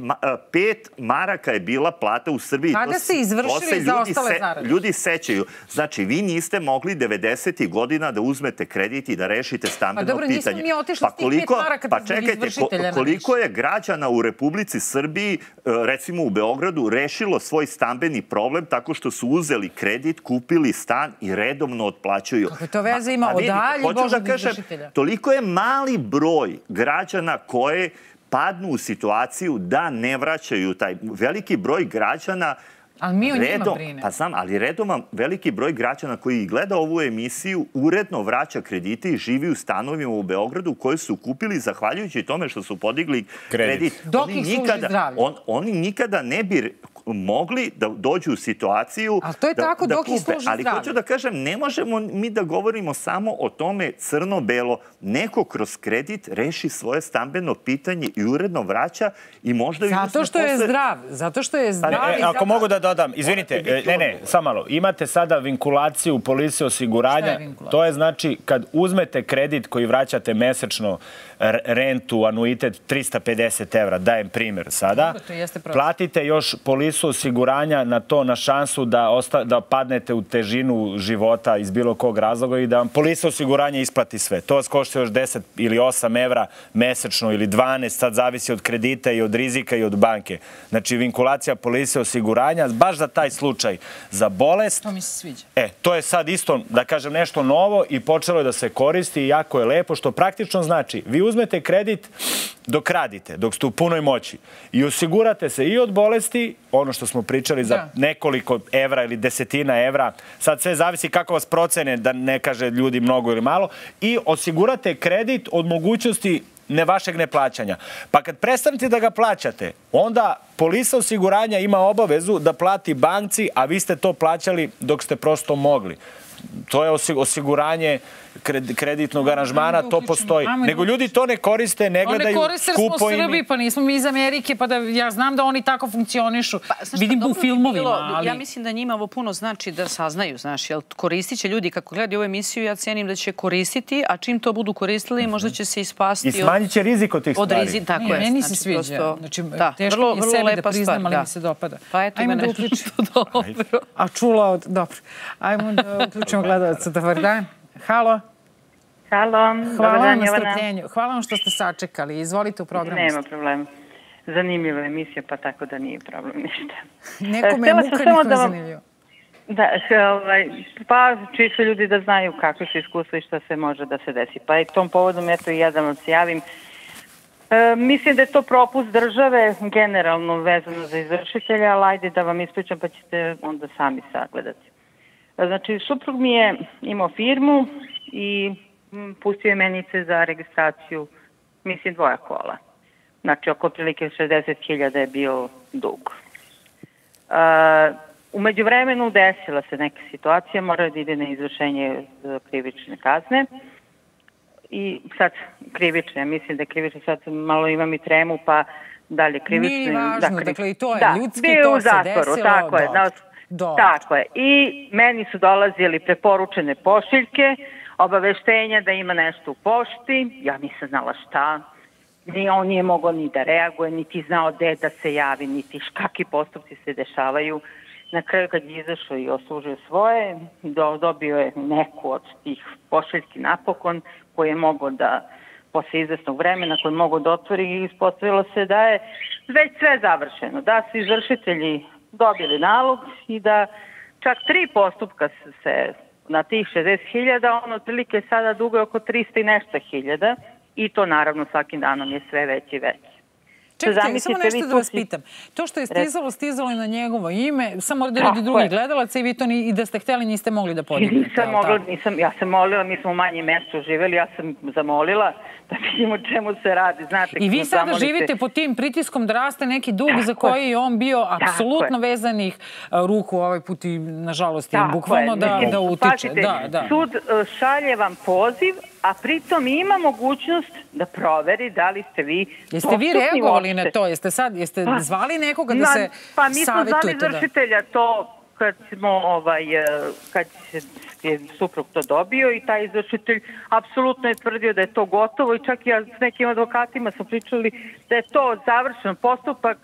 Pet maraka je bila plata u Srbiji. Kada ste izvršili za ostale zarade? Ljudi sećaju. Znači, vi niste mogli devedesetih godina da uzmete kredit i da rešite stambeno pitanje. Pa dobro, nismo mi otišli s tih pet maraka da izvršitelja na koliko je građana u Republici Srbiji, recimo u Beogradu, rešilo svoj stambeni problem tako što su uzeli kredit, kupili stan i redovno otplaćuju. Kako to veze ima o dalji Božeg izvršitelja? Toliko je mali broj građana koje padnu u situaciju da ne vraćaju taj veliki broj građana. Ali mi o njima brine. Pa znam, ali redovan veliki broj građana koji gleda ovu emisiju uredno vraća kredite i živi u stanovima u Beogradu koje su kupili zahvaljujući tome što su podigli kredit. Dok ih služi zdravlje. Oni nikada ne bi mogli da dođu u situaciju ali to je tako dok ih služi zdravlje. Ali hoću da kažem, ne možemo mi da govorimo samo o tome crno-belo. Neko kroz kredit reši svoje stambeno pitanje i uredno vraća i možda... Zato što je zdrav. Zato što je zdrav. Ako mogu da dodam, izvinite, ne, ne, samo malo. Imate sada vinkulaciju policije osiguranja. To je znači kad uzmete kredit koji vraćate mesečno, rentu, anuitet trista pedeset evra, dajem primjer sada, platite još polisu osiguranja na to, na šansu da, osta, da padnete u težinu života iz bilo kog razloga i da vam polisa osiguranja isplati sve. To vas košta još deset ili osam evra mesečno ili dvanaest, sad zavisi od kredita i od rizika i od banke. Znači, vinkulacija polise osiguranja, baš za taj slučaj, za bolest. To mi se sviđa. E, to je sad isto, da kažem, nešto novo i počelo je da se koristi i jako je lepo, što praktično znači, vi uzmete kredit dok radite, dok ste u punoj moći i osigurate se i od bolesti, ono što smo pričali za nekoliko evra ili desetina evra, sad sve zavisi kako vas procene, da ne kaže ljudi mnogo ili malo, i osigurate kredit od mogućnosti ne vašeg neplaćanja. Pa kad prestanete da ga plaćate, onda polisa osiguranja ima obavezu da plati banci, a vi ste to plaćali dok ste prosto mogli. To je osiguranje kreditnog aranžmana, to postoji. Nego ljudi to ne koriste, ne gledaju, skupo im. Ne koriste, smo Srbi, pa nismo mi iz Amerike, pa da ja znam da oni tako funkcionišu. Vidim u filmovima, ali... Ja mislim da njima ovo puno znači da saznaju, znaš, jer koristit će ljudi, kako gledaju ovu emisiju, ja cijenim da će koristiti, a čim to budu koristili, možda će se ispasti... I smanjit će rizik od tih stvari. Tako je. Meni se sviđa. Znači, teško mi je sebi da priznam, ali mi se dopada. Pa eto, mene što dobro. A čula od... Dobro. Ajmo da uključimo gledalca. Dobar dan. Halo. Halo. Hvala vam na strpljenju. Hvala vam što ste sačekali. Izvolite u programu. Nema problema. Zanimljiva emisija, pa tako da nije problem ništa. Nekome je muka, nikom zanimljivo. Da, ovaj, pa čisto ljudi da znaju kakve su iskustva i šta se može da se desi. Pa i tom povodom, eto i ja da vam se javim. E, mislim da je to propust države, generalno vezano za izvršitelja, ali ajde da vam ispričam pa ćete onda sami sagledati. Znači, suprug mi je imao firmu i pustio je menice za registraciju, mislim, dvoja kola. Znači, oko prilike šezdeset hiljada je bio dug. U međuvremenu desila se neka situacija, mora da ide na izvršenje krivične kazne. I sad krivične, mislim da je krivične, sad malo imam i tremu, pa dalje krivične. Nije važno, da, dakle i to je da, ljudski, to se desilo. Tako je, da, tako je. I meni su dolazili preporučene pošiljke, obaveštenja da ima nešto u pošti, ja nisam znala šta, ni on nije mogao ni da reaguje, niti znao gde da se javi, niti kakvi postupci se dešavaju. Na kraju kad je izašao i oslužio svoje, dobio je neku od tih pošiljki napokon, koji je mogao da, posle izvesnog vremena, koji je mogao da otvori i ispostavilo se da je već sve završeno, da su izvršitelji dobili nalog i da čak tri postupka se na tih šezdeset hiljada, on otprilike sada dugo je oko trista i nešto hiljada i to naravno svakim danom je sve veći i veći. Čekajte, samo nešto da vas pitam. To što je stizalo, stizalo je na njegovo ime, samo da radi drugih gledalaca i vi to i da ste hteli niste mogli da podignete. Nisam mogla, nisam, ja sam molila, mi smo u manjem mestu živjeli, ja sam zamolila da vidimo čemu se radi. Znate, i vi sada živite pod tim pritiskom da raste neki dug za koji je on bio apsolutno vezanih ruku ovaj put i nažalost i bukvalno da utiče. Sud šalje vam poziv, a pritom ima mogućnost da proveri da li ste vi... Jeste vi reagovali na to? Jeste sad, jeste zvali nekoga da se savjetujete? Pa mi smo zvali izvršitelja to kad smo, ovaj, kad je suprug to dobio i taj izvršitelj apsolutno je tvrdio da je to gotovo i čak i ja s nekim advokatima smo pričali da je to završen postupak,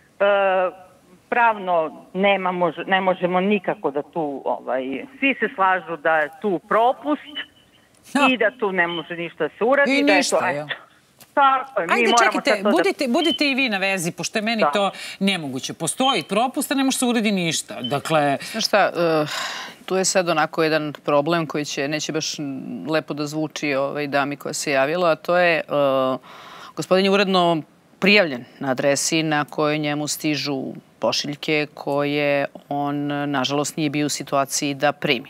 pravno nema, ne možemo nikako da tu, ovaj, svi se slažu da je tu propust, i da tu ne može ništa se uradi. I ništa, ja. Ajde, čekajte, budite i vi na vezi, pošto je meni to nemoguće. Postoji propust, a ne može se uradi ništa. Dakle... Znaš šta, tu je sad onako jedan problem koji će, neće baš lepo da zvuči dami koja se javila, a to je, gospodin je uredno prijavljen na adresi na kojoj njemu stižu pošiljke koje on, nažalost, nije bio u situaciji da primi.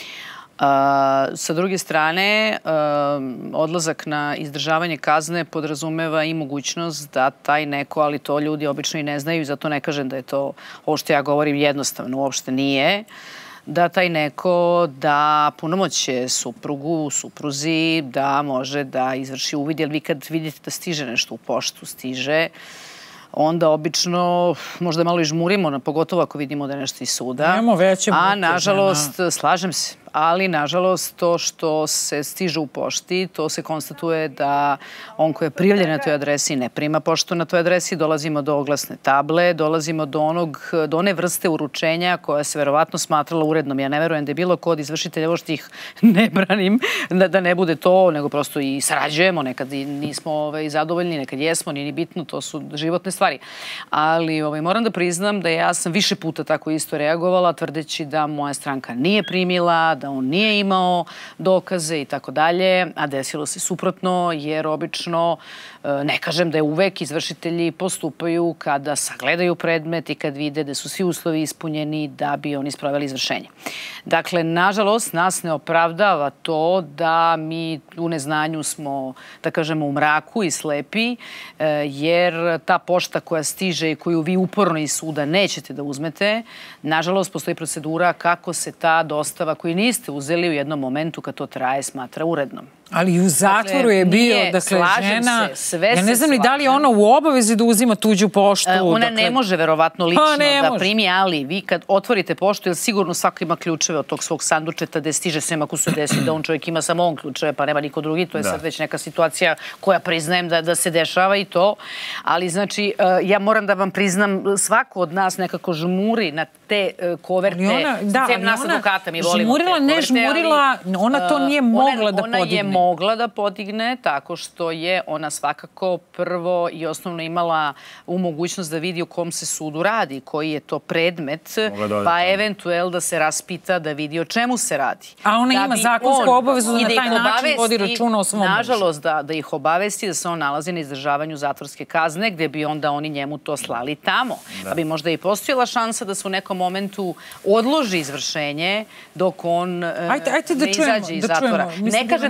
Sa druge strane, odlazak na izdržavanje kazne podrazumeva i mogućnost da taj neko, ali to ljudi obično i ne znaju i zato ne kažem da je to, ovo što ja govorim, jednostavno, uopšte nije, da taj neko da punomoće suprugu, supruzi, da može da izvrši uvid, jer vi kad vidite da stiže nešto u poštu, stiže, onda obično možda malo i žmurimo, pogotovo ako vidimo da je nešto iz suda. Nemo veće muke. A nažalost, slažem se, ali nažalost to što se stiže u pošti, to se konstatuje da on koji je prijavljen na toj adresi ne prima poštu na toj adresi, dolazimo do oglasne table, dolazimo do onog, do one vrste uručenja koja se verovatno smatrala urednom. Ja ne verujem da je bilo kod izvršitelja, ovo što ih ne branim, da ne bude to, nego prosto i sarađujemo, nekad nismo zadovoljni, nekad jesmo, nije ni bitno, to su životne stvari. Ali moram da priznam da ja sam više puta tako isto reagovala, tvrdeći da moja stranka nije primila, da on nije imao dokaze i tako dalje, a desilo se suprotno, jer obično, ne kažem da je uvek, izvršitelji postupaju kada sagledaju predmet i kad vide da su svi uslovi ispunjeni da bi oni sproveli izvršenje. Dakle, nažalost, nas ne opravdava to da mi u neznanju smo, da kažemo, u mraku i slepi, jer ta pošta koja stiže i koju vi uporno iz suda nećete da uzmete, nažalost, postoji procedura kako se ta dostava koju niste uzeli u jednom momentu kad to traje smatra urednom. Ali u zatvoru je bio, dakle, žena, ja ne znam ni da li je ona u obavezi da uzima tuđu poštu. Ona ne može verovatno lično da primi, ali vi kad otvorite poštu, jer sigurno svako ima ključeve od tog svog sandučeta gde stiže sem ako se desi da on čovjek ima samo on ključeve, pa nema niko drugi, to je sad već neka situacija koja priznajem da se dešava i to. Ali znači, ja moram da vam priznam, svako od nas nekako žmuri na te koverte, sem nas advokata, mi volimo te koverte. Ne žmurila, ona to nije mogla da podigne. Mogla da podigne tako što je ona svakako prvo i osnovno imala u mogućnost da vidi o kom se sudu radi, koji je to predmet, pa eventuel da se raspita da vidi o čemu se radi. A ona ima zakonsku obavezu da na taj način vodi računa o svom mužu. Nažalost, da ih obavesti da se on nalazi na izdržavanju zatvorske kazne, gde bi onda oni njemu to slali tamo. Pa bi možda i postojala šansa da se u nekom momentu odloži izvršenje dok on ne izađe iz zatvora. Ne kažem da je ovo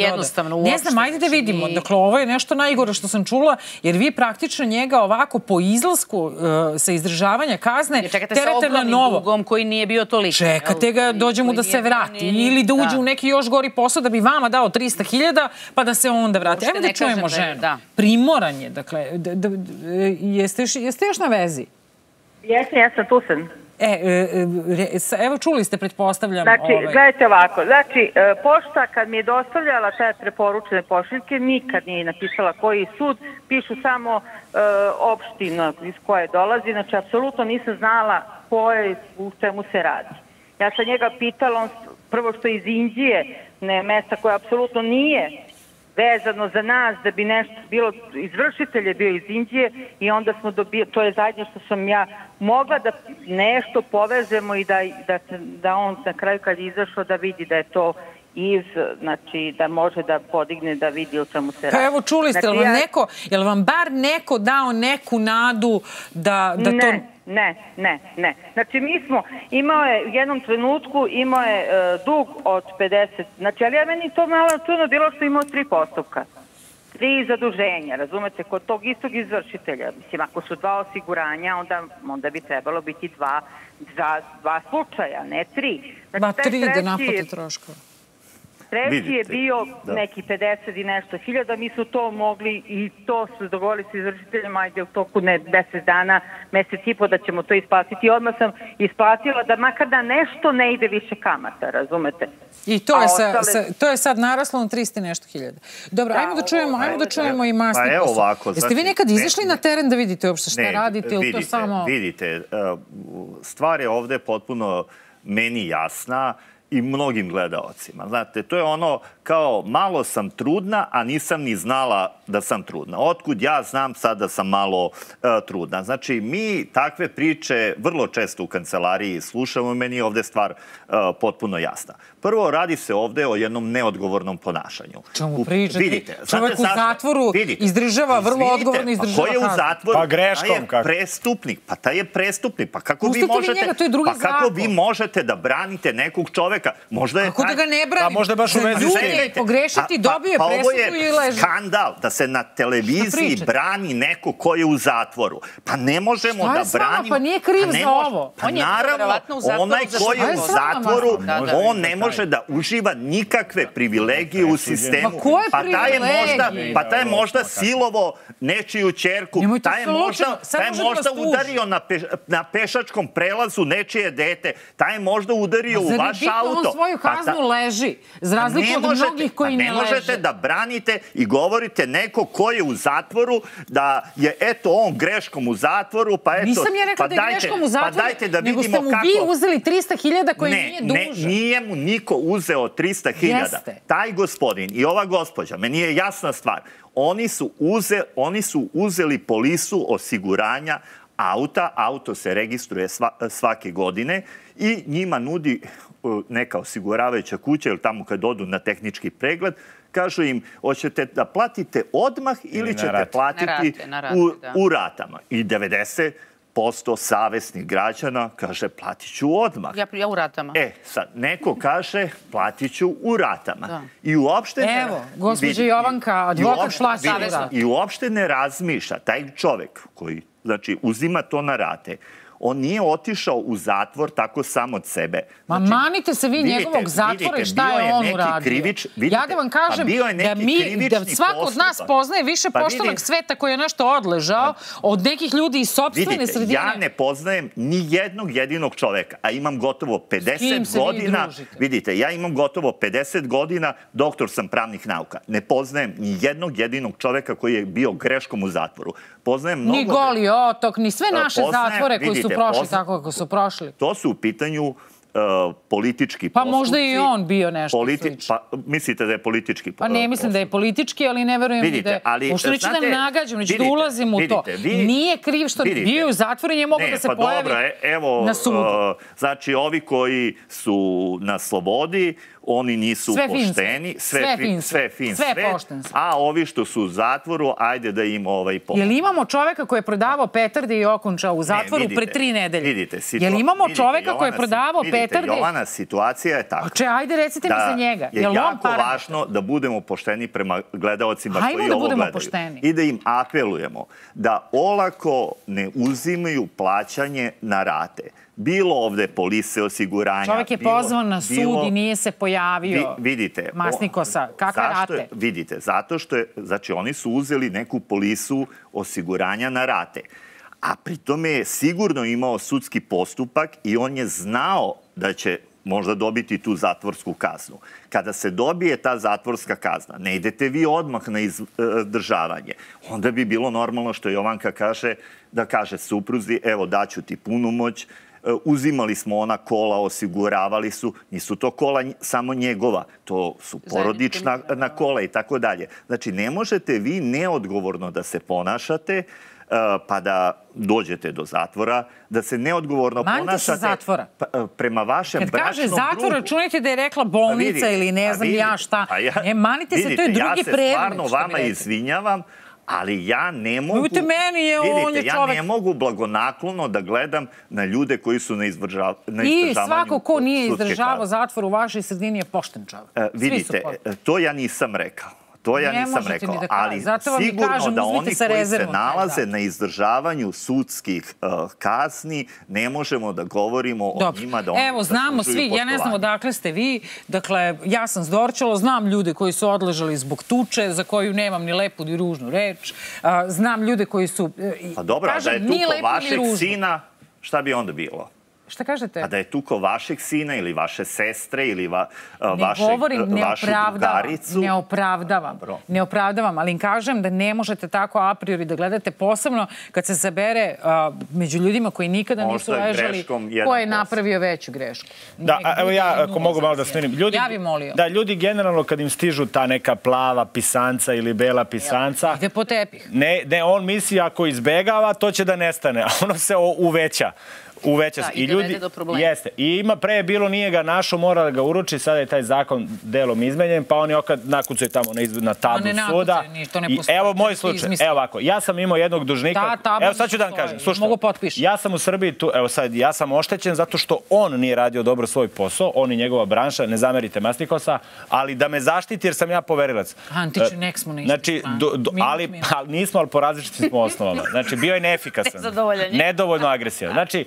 jednostavno Ne uopšte. znam, ajde da Znači, vidimo. ni- Dakle, ovo je nešto najgore što sam čula, jer vi praktično njega ovako po izlasku uh, sa izdržavanja kazne Jer čekate sa terate na ogromnim novo. dugom koji nije bio toliko. Čekate ga, jel? dođe mu Koji da nije se bio vrati ni- ni- ili da uđe da. u neki još gori posao da bi vama dao trista hiljada pa da se onda vrati. Uopšte Ajmo da ne kažem čujemo da je- ženu. da. Primoran je, dakle, da, da, jeste, još, jeste još na vezi? Jesam, jesam, tu sam. E, e, e, sa- evo čuli ste, pretpostavljam. Znači, ovaj, gledajte ovako, znači, e, pošta kad mi je dostavljala te preporučene pošiljke, nikad nije napisala koji sud, pišu samo e, opština iz koje dolazi, znači, apsolutno nisam znala koje, u čemu se radi. Ja sam njega pitala, on, prvo što je iz Indije, ne mesta koje apsolutno nije vezano za nas, da bi nešto bilo, izvršitelj je bio iz Indije i onda smo dobili, to je zadnje što sam ja mogla da nešto povežemo i da, da, da on na kraju kad je izašao da vidi da je to iz, znači da može da podigne da vidi o čemu se radi. Pa evo čuli ste, Znači, jel vam, ja- neko, jel vam bar neko dao neku nadu da, da to... Ne, ne, ne, ne. Znači mi smo, imao je u jednom trenutku, imao je e, dug od pedeset, znači ali ja meni to malo čudno bilo što je imao tri postupka. Tri zaduženja, razumete, kod tog istog izvršitelja. Mislim, ako su dva osiguranja, onda, onda bi trebalo biti dva, dva, dva slučaja, ne tri. Znači, Ba taj tri da treći- naplate troškove. Treći je Vidite, bio da. neki pedeset i nešto hiljada, mi su to mogli i to su dogovorili s izvršiteljem, ajde u toku ne deset dana, mesec i po da ćemo to isplatiti. Odmah sam isplatila da makar da nešto ne ide više kamata, razumete? I to A je, sa, ostale- sa, to je sad naraslo na trista i nešto hiljada. Dobro, Da, ajmo da čujemo, ajmo da čujemo i Pa masni evo posao. ovako, Jeste znači, vi nekad ne- izašli na teren da vidite uopšte šta Ne, radite ili to vidite, samo... Vidite, uh, stvar je ovde potpuno meni jasna i mnogim gledaocima. Znate, to je ono kao malo sam trudna, a nisam ni znala da sam trudna. Otkud ja znam sad da sam malo uh, trudna. Znači, mi takve priče vrlo često u kancelariji slušamo, meni je ovde stvar uh, potpuno jasna. Prvo, radi se ovde o jednom neodgovornom ponašanju. Čemu U- pričate? Vidite, Čovek znate u zašto? zatvoru Vidite, izdržava, vrlo izvinite, odgovorno izdržava Pa ko je u kaznu. zatvoru? Pa greškom, Taj je kako? prestupnik. Pa taj je prestupnik. Pa kako vi Pustite vi možete... njega, to je drugi pa kako zakon. vi možete da branite nekog čoveka? Možda je Kako da taj- ga ne brani? Pa možda baš u vezi s Ljudi tim. je pogrešiti, dobio je pa ovo presudu i je leži. skandal da se na Šta televiziji pričate? brani neko ko je u zatvoru. Pa ne možemo Šta je da s vama? branimo... Pa nije kriv ne za može- ovo. Pa On je naravno, verovatno u zatvoru onaj za ko je što u je s vama? zatvoru, Da, da. on ne može da uživa nikakve privilegije u sistemu. Ma koje Pa taj je možda, privilegije? pa taj je možda silovo nečiju ćerku. Nemojte Taj je slučajno, možda, sad taj je može da možda vas tuži. udario na, peš, na pešačkom prelazu nečije dete. Taj je možda udario u Zar je vaš bitno, auto. on svoju Pa kaznu ta- leži, za razliku Ne od možete- mnogih koji pa ne, ne možete leže. da branite i govorite neko ko je u zatvoru, da je eto on greškom u zatvoru, pa eto... Nisam ja rekla pa da je dajte- greškom u zatvoru, Pa dajte da nego vidimo ste mu kako... vi uzeli trista hiljada koje ne, nije ne, dužan. nije mu niko uzeo trista hiljada. Jeste. Taj gospodin i ova gospođa, meni je jasna stvar, oni su, uze, oni su uzeli polisu osiguranja auta, auto se registruje sva, svake godine i njima nudi uh, neka osiguravajuća kuća ili tamo kad odu na tehnički pregled, kažu im, hoćete da platite odmah ili, Ili na ćete rate. platiti Na rate, na rate, u, da. u ratama. I devedeset posto savesnih građana kaže, platit ću odmah. Ja, ja u ratama. E, sad, neko kaže, platit ću u ratama. Da. I uopšte ne... Evo, gospođa vidi, Jovanka, i advokat uopšte- plaća vidi, u rate. I uopšte ne razmišlja, taj čovek koji, znači, uzima to na rate, on nije otišao u zatvor tako sam od sebe. Ma Znači, manite se vi vidite, njegovog zatvora vidite, i šta bio je on neki uradio. krivič- vidite, Ja da vam pa kažem bio je da, neki mi, da krivični svako od nas postupak. poznaje više Pa poštenog vidi- sveta koji je nešto odležao od nekih ljudi iz sopstvene Vidite, sredine. ja ne poznajem ni jednog jedinog čoveka, a imam gotovo kim pedeset se vi godina. družite? Vidite, ja imam gotovo pedeset godina, doktor sam pravnih nauka. Ne poznajem ni jednog jedinog čoveka koji je bio greškom u zatvoru. Poznajem mnogo... Ni Goli otok, ni sve E, naše poznajem, zatvore koji su vidite, prošli poznajem- tako kako su prošli. To su u pitanju uh, politički Pa postupci. možda i on bio nešto slično. Pa mislite da je politički Pa ne mislim da je politički, ali ne verujem Vidite, da je... ali, Ušto neću da znate, nagađam, neću da vidite, ulazim u to. vidite, vi- Nije kriv što vidite. bio u zatvoru i nije mogao Ne, da se pa pojavi dobro, e, evo, na sudu. uh, znači, ovi koji su na slobodi, oni nisu sve pošteni, sve, sve, sve, fin, sve fin sve svet, poštenstvo. A ovi što su u zatvoru, ajde da im ovaj pomoći. Jel imamo čoveka koji je prodavao petarde i okončao u zatvoru pre tri nedelje? Vidite, situa... Jel imamo vidite, čoveka Jovana, koji je prodavao vidite, petarde? Jovana, situacija je takva. Če, ajde recite da mi za njega. je Jel jako on važno da budemo pošteni prema gledaocima Hajmo koji da ovo budemo gledaju. pošteni. I da im apelujemo da olako ne uzimaju plaćanje na rate. Bilo ovde polise osiguranja. Čovjek je bilo, pozvan na sud bilo, i nije se pojavio. Vi, vidite. Masnikosa, kakve zašto rate? Je, vidite, zato što je, znači oni su uzeli neku polisu osiguranja na rate. A pritome je sigurno imao sudski postupak i on je znao da će možda dobiti tu zatvorsku kaznu. Kada se dobije ta zatvorska kazna, ne idete vi odmah na izdržavanje. Onda bi bilo normalno što Jovanka kaže, da kaže supruzi, evo daću ti punu moć, uzimali smo ona kola, osiguravali su, nisu to kola samo njegova, to su porodična na kola i tako dalje. Znači, ne možete vi neodgovorno da se ponašate pa da dođete do zatvora, da se neodgovorno Manite ponašate se zatvora. prema vašem bračnom drugu. Kad kaže zatvor, računajte da je rekla bolnica ili ne znam ja šta. Ne, manite se, to je drugi predmet. Ja se stvarno vama izvinjavam, ali ja ne mogu... Vidite, meni je, on je čovek... Ja ne mogu blagonaklono da gledam na ljude koji su na, izdržav... na izdržavanju. I svako ko nije izdržavao zatvor u vašoj sredini je pošten čovek. E, vidite, to ja nisam rekao. To ja ne nisam rekao, da ali sigurno kažem, da oni koji se nalaze na izdržavanju sudskih uh, kazni, ne možemo da govorimo Dobro. o njima da oni Evo, znamo svi, ja ne znam odakle ste vi, dakle, ja sam s Dorćola, znam ljude koji su odležali zbog tuče, za koju nemam ni lepu ni ružnu reč, uh, znam ljude koji su... Uh, pa dobro, kažem, da je tuko vašeg sina, šta bi onda bilo? Šta kažete? A da je tuko vašeg sina ili vaše sestre ili va, ne vašeg, govorim, ne vašu opravdavam, drugaricu? Ne opravdavam, Dobro. ne opravdavam, ali im kažem da ne možete tako a priori da gledate, posebno kad se sabere uh, među ljudima koji nikada nisu ležali, ko je napravio veću grešku. Da, a, evo ja, ako mogu malo da smirim. Ljudi, ja bih molio. Da, ljudi generalno kad im stižu ta neka plava pisanca ili bela pisanca... Ide po tepih. Ne, ne, on misli ako izbegava, to će da nestane, a ono se uveća. Uveća se. Da, i dovede do problema. Jeste. I ima pre je bilo, nije ga našo, mora da ga uruči, sada je taj zakon delom izmenjen, pa oni okad nakucaju tamo na, na tablu ne suda. Ne to ne postoji. I evo moj slučaj, evo ovako, ja sam imao jednog dužnika, Ta, evo sad ću da vam kažem, slušajte, mogu potpišiti. Ja sam u Srbiji, tu, evo sad, ja sam oštećen zato što on nije radio dobro svoj posao, on i njegova branša, ne zamerite Masnikosa, ali da me zaštiti jer sam ja poverilac. Antični, nek smo ništa. Znači, do, do, ali, ali nismo, ali po različitim smo osnovama. Znači, bio je neefikasan. Nedovoljno agresivan. Znači,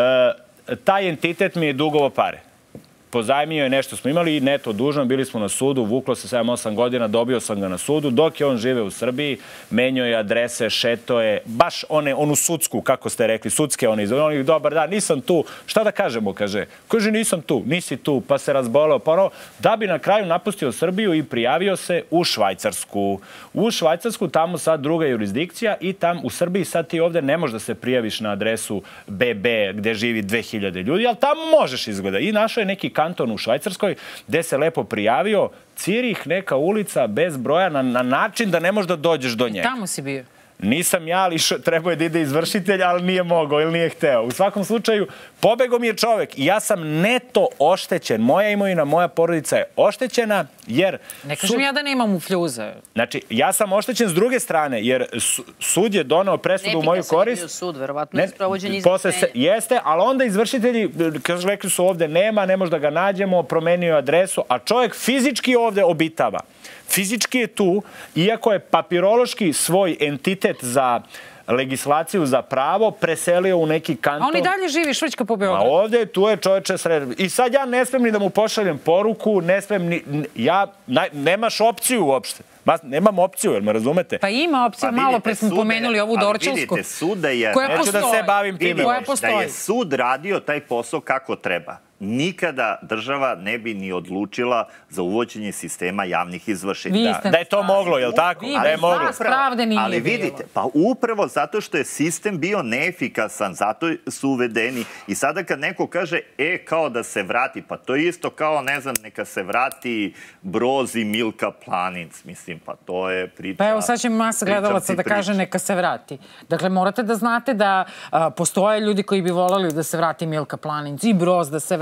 uh, taj entitet mi je dugovo pare. Pozajmio je nešto smo imali i neto dužan, bili smo na sudu, vuklo se sedam osam godina, dobio sam ga na sudu, dok je on žive u Srbiji, menjao je adrese, šeto je, baš one, onu sudsku, kako ste rekli, sudske one iz onih, dobar dan, nisam tu, šta da kažemo, kaže, kaže nisam tu, nisi tu, pa se razboleo, pa ono, da bi na kraju napustio Srbiju i prijavio se u Švajcarsku. U Švajcarsku, tamo sad druga jurisdikcija i tam u Srbiji sad ti ovde ne možeš da se prijaviš na adresu be be gde živi dve hiljade ljudi, ali tamo možeš izgleda. I našao je neki kanton u Švajcarskoj, gde se lepo prijavio, Cirih, neka ulica bez broja, na, na način da ne možeš da dođeš do njega. I tamo si bio? Nisam ja, ali trebao je da ide izvršitelj, ali nije mogao ili nije hteo. U svakom slučaju, pobegao mi je čovek i ja sam neto oštećen. Moja imovina, moja porodica je oštećena, jer... Ne kažem sud... ja da nemam u fljuze. Znači, ja sam oštećen s druge strane, jer sud je donao presudu u moju korist. Ne pita se sud, verovatno je sprovođen izvršenje. Jeste, ali onda izvršitelji, kažu, rekli su ovde nema, ne može da ga nađemo, promenio adresu, a čovjek fizički ovde obitava. Fizički je tu, iako je papirološki svoj entitet za legislaciju za pravo preselio u neki kanton. A on i dalje živi švrćka po Beogradu. A ovde, tu je čovječe sred... I sad ja ne smem ni da mu pošaljem poruku, ne smem ni... Ja, na, nemaš opciju uopšte. Nemam opciju, jel me razumete? Pa ima opciju, pa malo pre smo pomenuli ovu Dorčulsku. Ali vidite, sud da je... Koja Neću da se bavim time. Da je sud radio taj posao kako treba. Nikada država ne bi ni odlučila za uvođenje sistema javnih izvršitelja. Da, da je to moglo, je li tako? Vi da je moglo. vas pravde nije Ali bilo. vidite, pa upravo zato što je sistem bio neefikasan, zato su uvedeni. I sada kad neko kaže, e, kao da se vrati, pa to je isto kao, ne znam, neka se vrati Broz i Milka Planinc. Mislim, pa to je priča... Pa evo, sad će masa gledalaca da kaže neka se vrati. Dakle, morate da znate da a, postoje ljudi koji bi volali da se vrati Milka Planinc i Broz da se vrati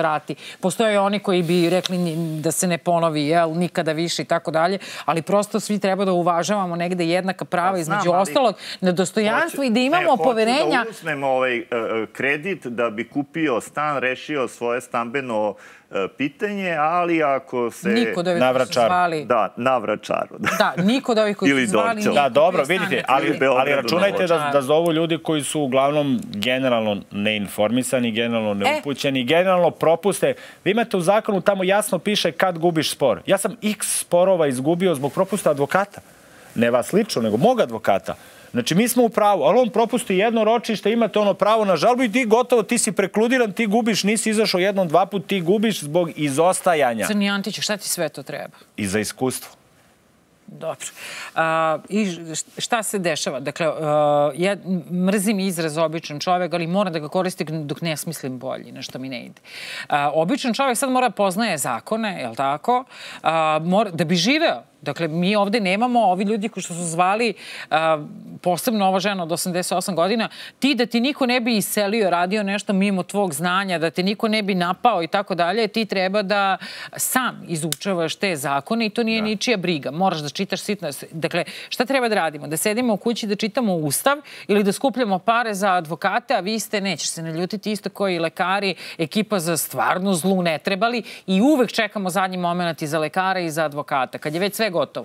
vrati. Postoje oni koji bi rekli da se ne ponovi, jel, nikada više i tako dalje, ali prosto svi treba da uvažavamo negde jednaka prava između ostalog na dostojanstvo i da imamo poverenja. Ne, hoću da uzmem ovaj kredit da bi kupio stan, rešio svoje stambeno pitanje, ali ako se... Niko da ovih koji su zvali... Da, na Vračaru. Da, niko da ovih koji su zvali... Da, dobro, vidite, ali računajte da zovu ljudi koji su uglavnom generalno neinformisani, generalno neupućeni, generalno propuste. Vi imate u zakonu, tamo jasno piše kad gubiš spor. Ja sam x sporova izgubio zbog propusta advokata. Ne vas lično, nego mog advokata. Znači, mi smo u pravu, ali on propusti jedno ročište, imate ono pravo na žalbu i ti gotovo, ti si prekludiran, ti gubiš, nisi izašao jednom, dva put, ti gubiš zbog izostajanja. Crni Antiću, šta ti sve to treba? I za iskustvo. Dobro. I šta se dešava? Dakle, ja mrzim izraz običan čovek, ali moram da ga koristim dok ne smislim bolji, nešto mi ne ide. Običan čovek sad mora poznaje zakone, je li tako? Da bi živeo. Dakle, mi ovde nemamo ovi ljudi koji što su zvali, posebno ova žena od osamdeset osam godina, ti da ti niko ne bi iselio, radio nešto mimo tvog znanja, da te niko ne bi napao i tako dalje, ti treba da sam izučavaš te zakone i to nije ničija briga. Moraš da čitaš sitno. Dakle, šta treba da radimo? Da sedimo u kući da čitamo ustav ili da skupljamo pare za advokate, a vi ste, nećeš se naljutiti, isto koji lekari, ekipa za stvarno zlu ne trebali i uvek čekamo zadnji moment i za lekara i za advokata. Kad je već sve gotovo.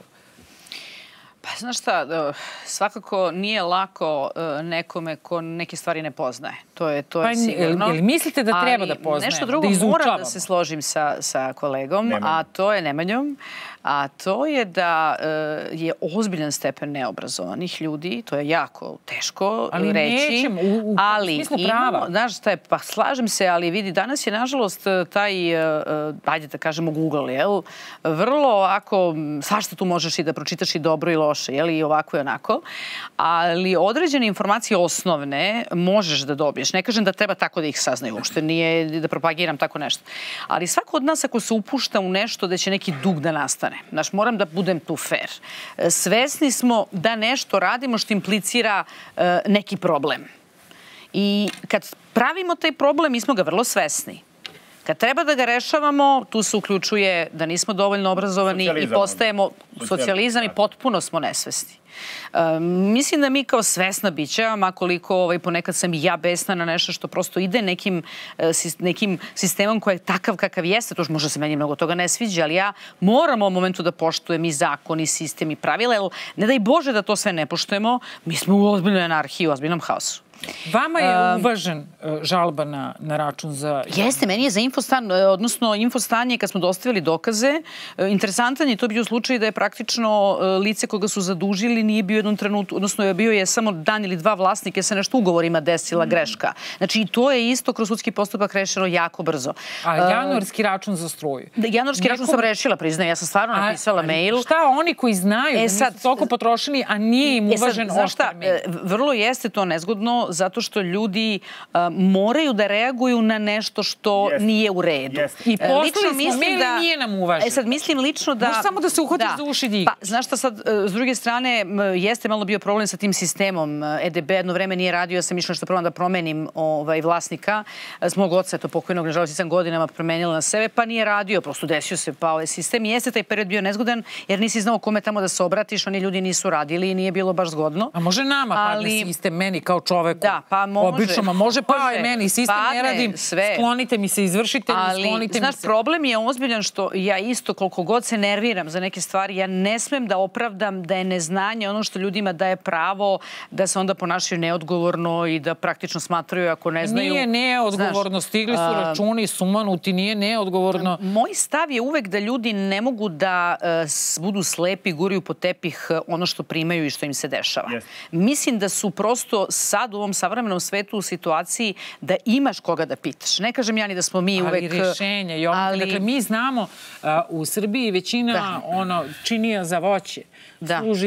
Pa, znaš šta, svakako nije lako nekome ko neke stvari ne poznaje. To je sigurno. Ili mislite da treba da poznaje? Nešto drugo moram da se složim sa kolegom, a to je Nemanjom, a to je da je ozbiljan stepen neobrazovanih ljudi, to je jako teško reći. Ali nećemo, u smislu prava. Znaš šta je, pa slažem se, ali vidi, danas je nažalost taj, ajde da kažemo Google, jel? Vrlo, ako, svašta tu možeš i da pročitaš i dobro i loše, jel? I ovako i onako, ali određene informacije osnovne možeš da dobiješ. Ne kažem da treba tako da ih saznaju, uopšte nije da propagiram tako nešto. Ali svako od nas ako se upušta u nešto da će neki dug da nastane, znaš, moram da budem tu fair. Svesni smo da nešto radimo što implicira neki problem. I kad pravimo taj problem, mi smo ga vrlo svesni. Kad treba da ga rešavamo, tu se uključuje da nismo dovoljno obrazovani i postajemo socijalizam i potpuno smo nesvesni. Mislim da mi kao svesna bića, makoliko ponekad sam i ja besna na nešto što prosto ide nekim sistemom koji je takav kakav jeste, to možda se meni mnogo toga ne sviđa, ali ja moram u ovom momentu da poštujem i zakon, i sistem, i pravila, jer ne daj Bože da to sve ne poštujemo, mi smo u ozbiljnoj anarhiji, u ozbiljnom haosu. Vama je uvažen žalba na račun za... Jeste, meni je za Infostan, odnosno Infostanje, kad smo dostavili dokaze, interesantan je to bio slučaj da je praktično lice koga su zadužili nije bio jednom trenutku, odnosno bio je samo dan ili dva vlasnike sa nešto ugovorima desila greška. Znači i to je isto kroz sudski postupak rešeno jako brzo. A januarski račun za struju? Januarski račun sam rešila, priznajem, ja sam stvarno napisala mail. Šta oni koji znaju da nisu toliko potrošili, a nije im uvažen oštar mail? Vrlo jeste to nezgodno, zato što ljudi moraju da reaguju na nešto što nije u redu. I poslali smo mail i nije nam uvaženo. E sad, mislim lično da... Možeš samo da se uhvatiš za uši dig. Pa, znaš šta sad, s druge strane, jeste malo bio problem sa tim sistemom. E D B jedno vreme nije radio, ja sam išla što probam da promenim vlasnika. S mog oca, to pokojnog, nažalost, sam godinama promenila na sebe, pa nije radio, prosto desio se pa ovaj sistem. Jeste taj period bio nezgodan, jer nisi znao kome tamo da se obratiš, oni ljudi nisu radili i nije bilo baš zgodno. A može nama padne sistem, meni kao čoveku? Da, pa može. Obično, ma može pa i meni, sistem ne radim, sklonite mi se izvršitelji, sklonite mi se. Znaš, problem je ozbiljan što ja isto koliko god se nerviram za neke stvari, ja ne smem da opravdam da je neznanje ono što ljudima daje pravo da se onda ponašaju neodgovorno i da praktično smatraju ako ne znaju. Nije neodgovorno, stigli su računi, sumanuti, nije neodgovorno. Moj stav je uvek da ljudi ne mogu da budu slepi, guriju po tepih ono što primaju i što im se dešava. Mislim da su prosto sad u ovom savremenom svetu u situaciji da imaš koga da pitaš. Ne kažem ja ni da smo mi uvek... Ali rješenja. Dakle, mi znamo u Srbiji većina činija za voće služi za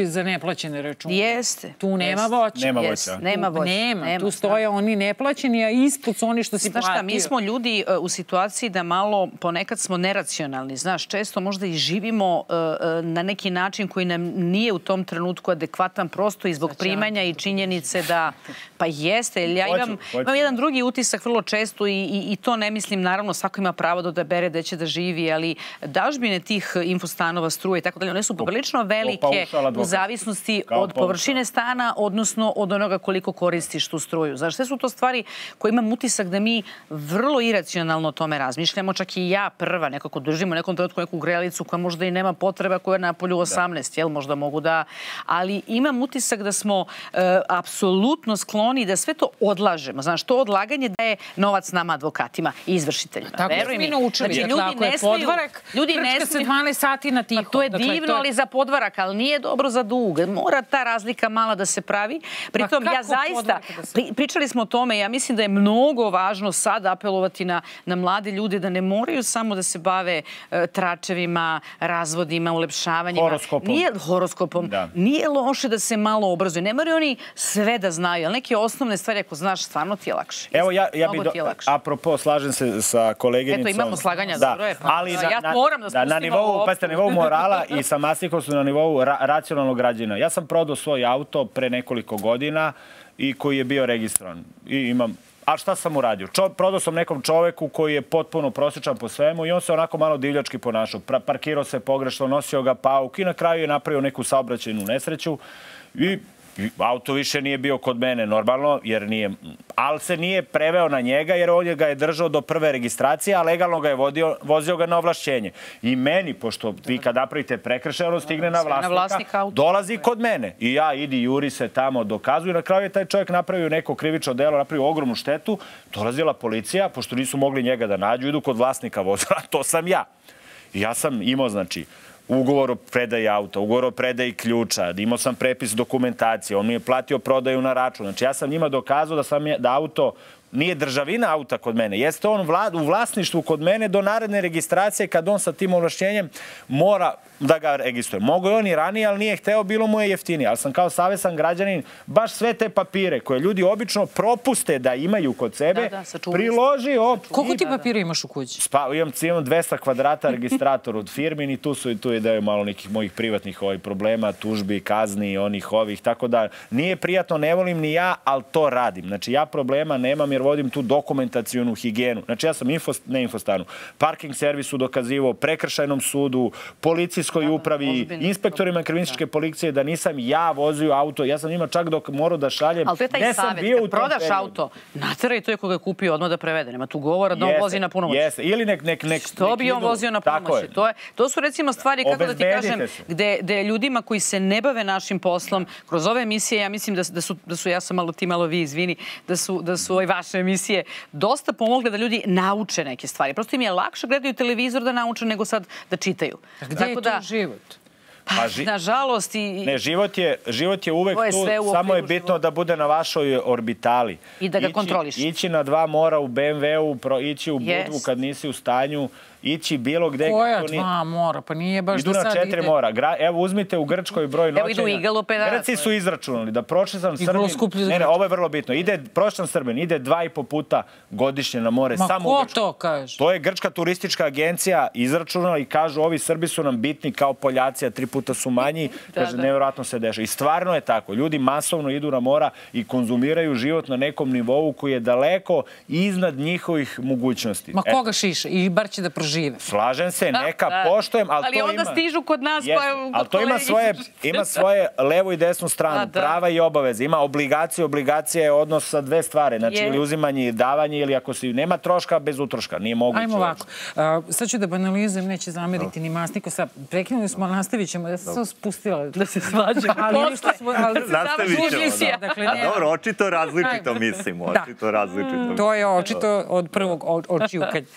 neplaćene račune. Jeste. Tu nema voća. Nema voća. Nema voća. Nema. Tu stoje oni neplaćeni, a ispod su oni što si platio. Znaš šta, mi smo ljudi u situaciji da malo, ponekad smo neracionalni. Znaš, često možda i živimo na neki način koji nam nije u tom trenutku adekvatan prosto i zbog primanja i činjenice da, pa jeste, jer ja imam, imam jedan drugi utisak vrlo često i, i, i to ne mislim, naravno, svako ima pravo da odabere gde će da živi, ali dažbine tih infostanova, struje i tako dalje, one su poprilično velike u zavisnosti od površine stana, odnosno od onoga koliko koristiš tu struju. Znaš, sve su to stvari koje imam utisak da mi vrlo iracionalno o tome razmišljamo, čak i ja prva nekako držimo nekom trenutku neku grelicu koja možda i nema potreba, koja je na polju osamnaest, jel, možda mogu da... Ali imam utisak da smo e, apsolutno skloni da sve to odlažemo. Znaš, to odlaganje daje novac nama advokatima i izvršiteljima. Tako smo mi naučili. Znači, ljudi ne smiju... Podvarak, ljudi ne smiju... se dvanaest sati na tiho. Pa to je dakle, divno, to je... ali za podvarak, ali nije dobro za dug. Mora ta razlika mala da se pravi. Pritom, ja zaista... Pri, pričali smo o tome, ja mislim da je mnogo važno sad apelovati na, na mlade ljude da ne moraju samo da se bave e, tračevima, razvodima, ulepšavanjima. Horoskopom. Nije, horoskopom. Da. Nije loše da se malo obrazuju. Ne moraju oni sve da znaju, ali neke osnovne stvari, ako znaš, stvarno ti je lakše. Evo, ja, ja bih, do... apropo, slažem se sa koleginicom. Eto, imamo slaganja, da. dobro je. Pa, ali ja na, moram da spustim na nivou, pa ste na nivou morala i sa Masnikom su na nivou ra racionalnog građana. Ja sam prodao svoj auto pre nekoliko godina i koji je bio registrovan. I imam... A šta sam uradio? Čo, prodao sam nekom čoveku koji je potpuno prosječan po svemu i on se onako malo divljački ponašao. Pra, parkirao se pogrešno, nosio ga pauk i na kraju je napravio neku saobraćajnu nesreću i auto više nije bio kod mene normalno, jer nije, ali se nije preveo na njega jer on ga je držao do prve registracije, a legalno ga je vodio, vozio ga na ovlašćenje. I meni, pošto vi kad napravite prekršaj, ono stigne na vlasnika, na vlasnika dolazi kod mene. I ja idi, juri se tamo, dokazuju. Na kraju je taj čovjek napravio neko krivično delo, napravio ogromnu štetu, dolazila policija, pošto nisu mogli njega da nađu, idu kod vlasnika vozila, to sam ja. I ja sam imao, znači, ugovor o predaji auta, ugovor o predaji ključa, imao sam prepis dokumentacije, on mi je platio prodaju na račun. Znači ja sam njima dokazao da, sam, da auto nije državina auta kod mene. Jeste on vlad, u vlasništvu kod mene do naredne registracije kad on sa tim ovlašćenjem mora da ga registruje. Mogu je on i ranije, ali nije hteo, bilo mu je jeftinije. Ali sam kao savestan građanin baš sve te papire koje ljudi obično propuste da imaju kod sebe, da, da, priložio... Koliko ti papira imaš u kući? Spa, imam, imam dvesta kvadrata registrator od firmin i tu su i tu je daju malo nekih mojih privatnih ovaj, problema, tužbi, kazni, onih ovih, tako da nije prijatno, ne volim ni ja, ali to radim. Znači ja problema nemam jer vodim tu dokumentacijonu higijenu. Znači ja sam info, ne infostanu, parking servisu dokazivao, prekršajnom sudu, policijskoj upravi, inspektorima kriminalističke policije da nisam ja vozio auto. Ja sam njima čak dok morao da šaljem. Ali to je taj savjet. Kad prodaš auto, nateraj to je koga je kupio odmah da prevede. Nema tu govora da on vozi na punomoć. Jeste. Ili nek... nek, nek Što bi on vozio na punomoć? To, to su recimo stvari, kako da ti kažem, gde, gde ljudima koji se ne bave našim poslom, kroz ove emisije, ja mislim da, da, su, da su, ja sam malo ti, malo vi, izvini, da su, da su ove vaše emisije dosta pomogle da ljudi nauče neke stvari. Prosto im je lakše gledaju televizor da nauče nego sad da čitaju. A gde je to život? Pa, ži... nažalost i... Ne, život je, život je uvek je tu, samo je bitno života. Da bude na vašoj orbitali. I da ga ići, kontroliš. Ići na dva mora u be em ve u, pro, ići u yes. Budvu kad nisi u stanju, ići bilo gde... Koja dva nije... mora? Pa nije baš idu da sad ide... Idu na četiri mora. Gra... Evo, uzmite u Grčkoj broj noćenja. Evo idu igalo pedala. Grci su izračunali da pročesan Srbin... Ne, ne, ovo je vrlo bitno. Ide, pročesan Srbin ide dva i po puta godišnje na more. Ma samo ko to kaže? To je Grčka turistička agencija izračunala i kažu ovi Srbi su nam bitni kao Poljaci, a tri puta su manji. Da, kaže, da. Nevjerojatno se dešava. I stvarno je tako. Ljudi masovno idu na mora i konzumiraju život na nekom nivou koji je daleko iznad njihovih mogućnosti. Ma koga šiše? I bar će da prožive. Slažem se, neka da, poštojem, ali, ali to onda ima... stižu kod nas, yes, pa je... Ali to ima svoje, ima svoje levu i desnu stranu, a, da. Prava i obaveze. Ima obligaciju, obligacija je odnos sa dve stvari. Znači, je. Ili uzimanje i davanje, ili ako si... Nema troška bez utroška, nije moguće. Ajmo ovako. Uh, sad ću da banalizujem, neće zameriti ni Masniko. Sad, prekinuli smo, nastavit ćemo. Ja sam se spustila da se svađa. Ali ništa smo... Nastavit ćemo, da. Dakle, a dobro, očito različito mislimo. Očito različito. To je očito od prvog očijukanja.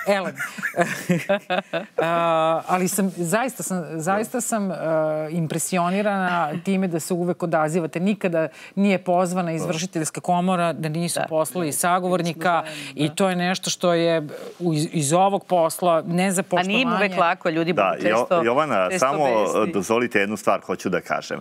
Elem. Ali sam, zaista sam, zaista sam impresionirana time da se uvek odazivate. Nikada nije pozvana izvršiteljska komora da nisu poslali sagovornika i to je nešto što je iz ovog posla ne za poštovanje. A nije im uvek lako, ljudi budu često Jovana, samo besni. dozvolite jednu stvar, hoću da kažem.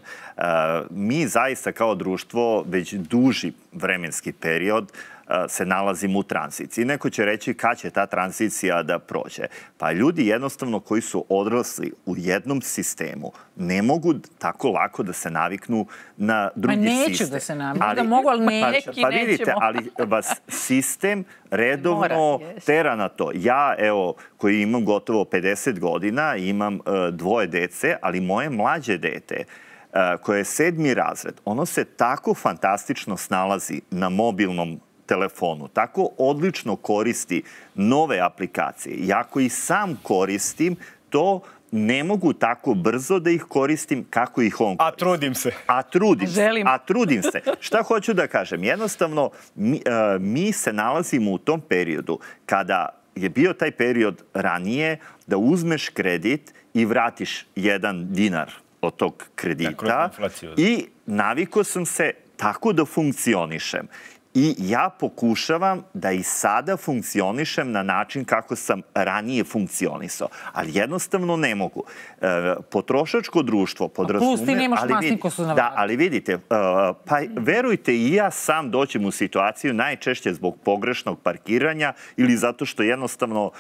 Mi zaista kao društvo već duži vremenski period se nalazimo u tranziciji. Neko će reći kad će ta tranzicija da prođe. Pa ljudi jednostavno koji su odrasli u jednom sistemu ne mogu tako lako da se naviknu na drugi sistem. Pa neću da se naviknu, da mogu, ali neki Pa vidite, ali vas sistem redovno tera na to. Ja, evo, koji imam gotovo pedeset godina, imam dvoje dece, ali moje mlađe dete koje je sedmi razred, ono se tako fantastično snalazi na mobilnom telefonu, tako odlično koristi nove aplikacije. Ja koji sam koristim, to ne mogu tako brzo da ih koristim kako ih on koristi. A trudim se. A trudim se. A trudim se. Šta hoću da kažem? Jednostavno, mi, mi se nalazimo u tom periodu kada je bio taj period ranije da uzmeš kredit i vratiš jedan dinar od tog kredita i navikao sam se tako da funkcionišem. I ja pokušavam da i sada funkcionišem na način kako sam ranije funkcionisao. Ali jednostavno ne mogu. Potrošačko društvo podrazume... A plus ti nemaš masnikosu na vratu. Da, ali vidite, pa verujte, i ja sam doćem u situaciju najčešće zbog pogrešnog parkiranja ili zato što jednostavno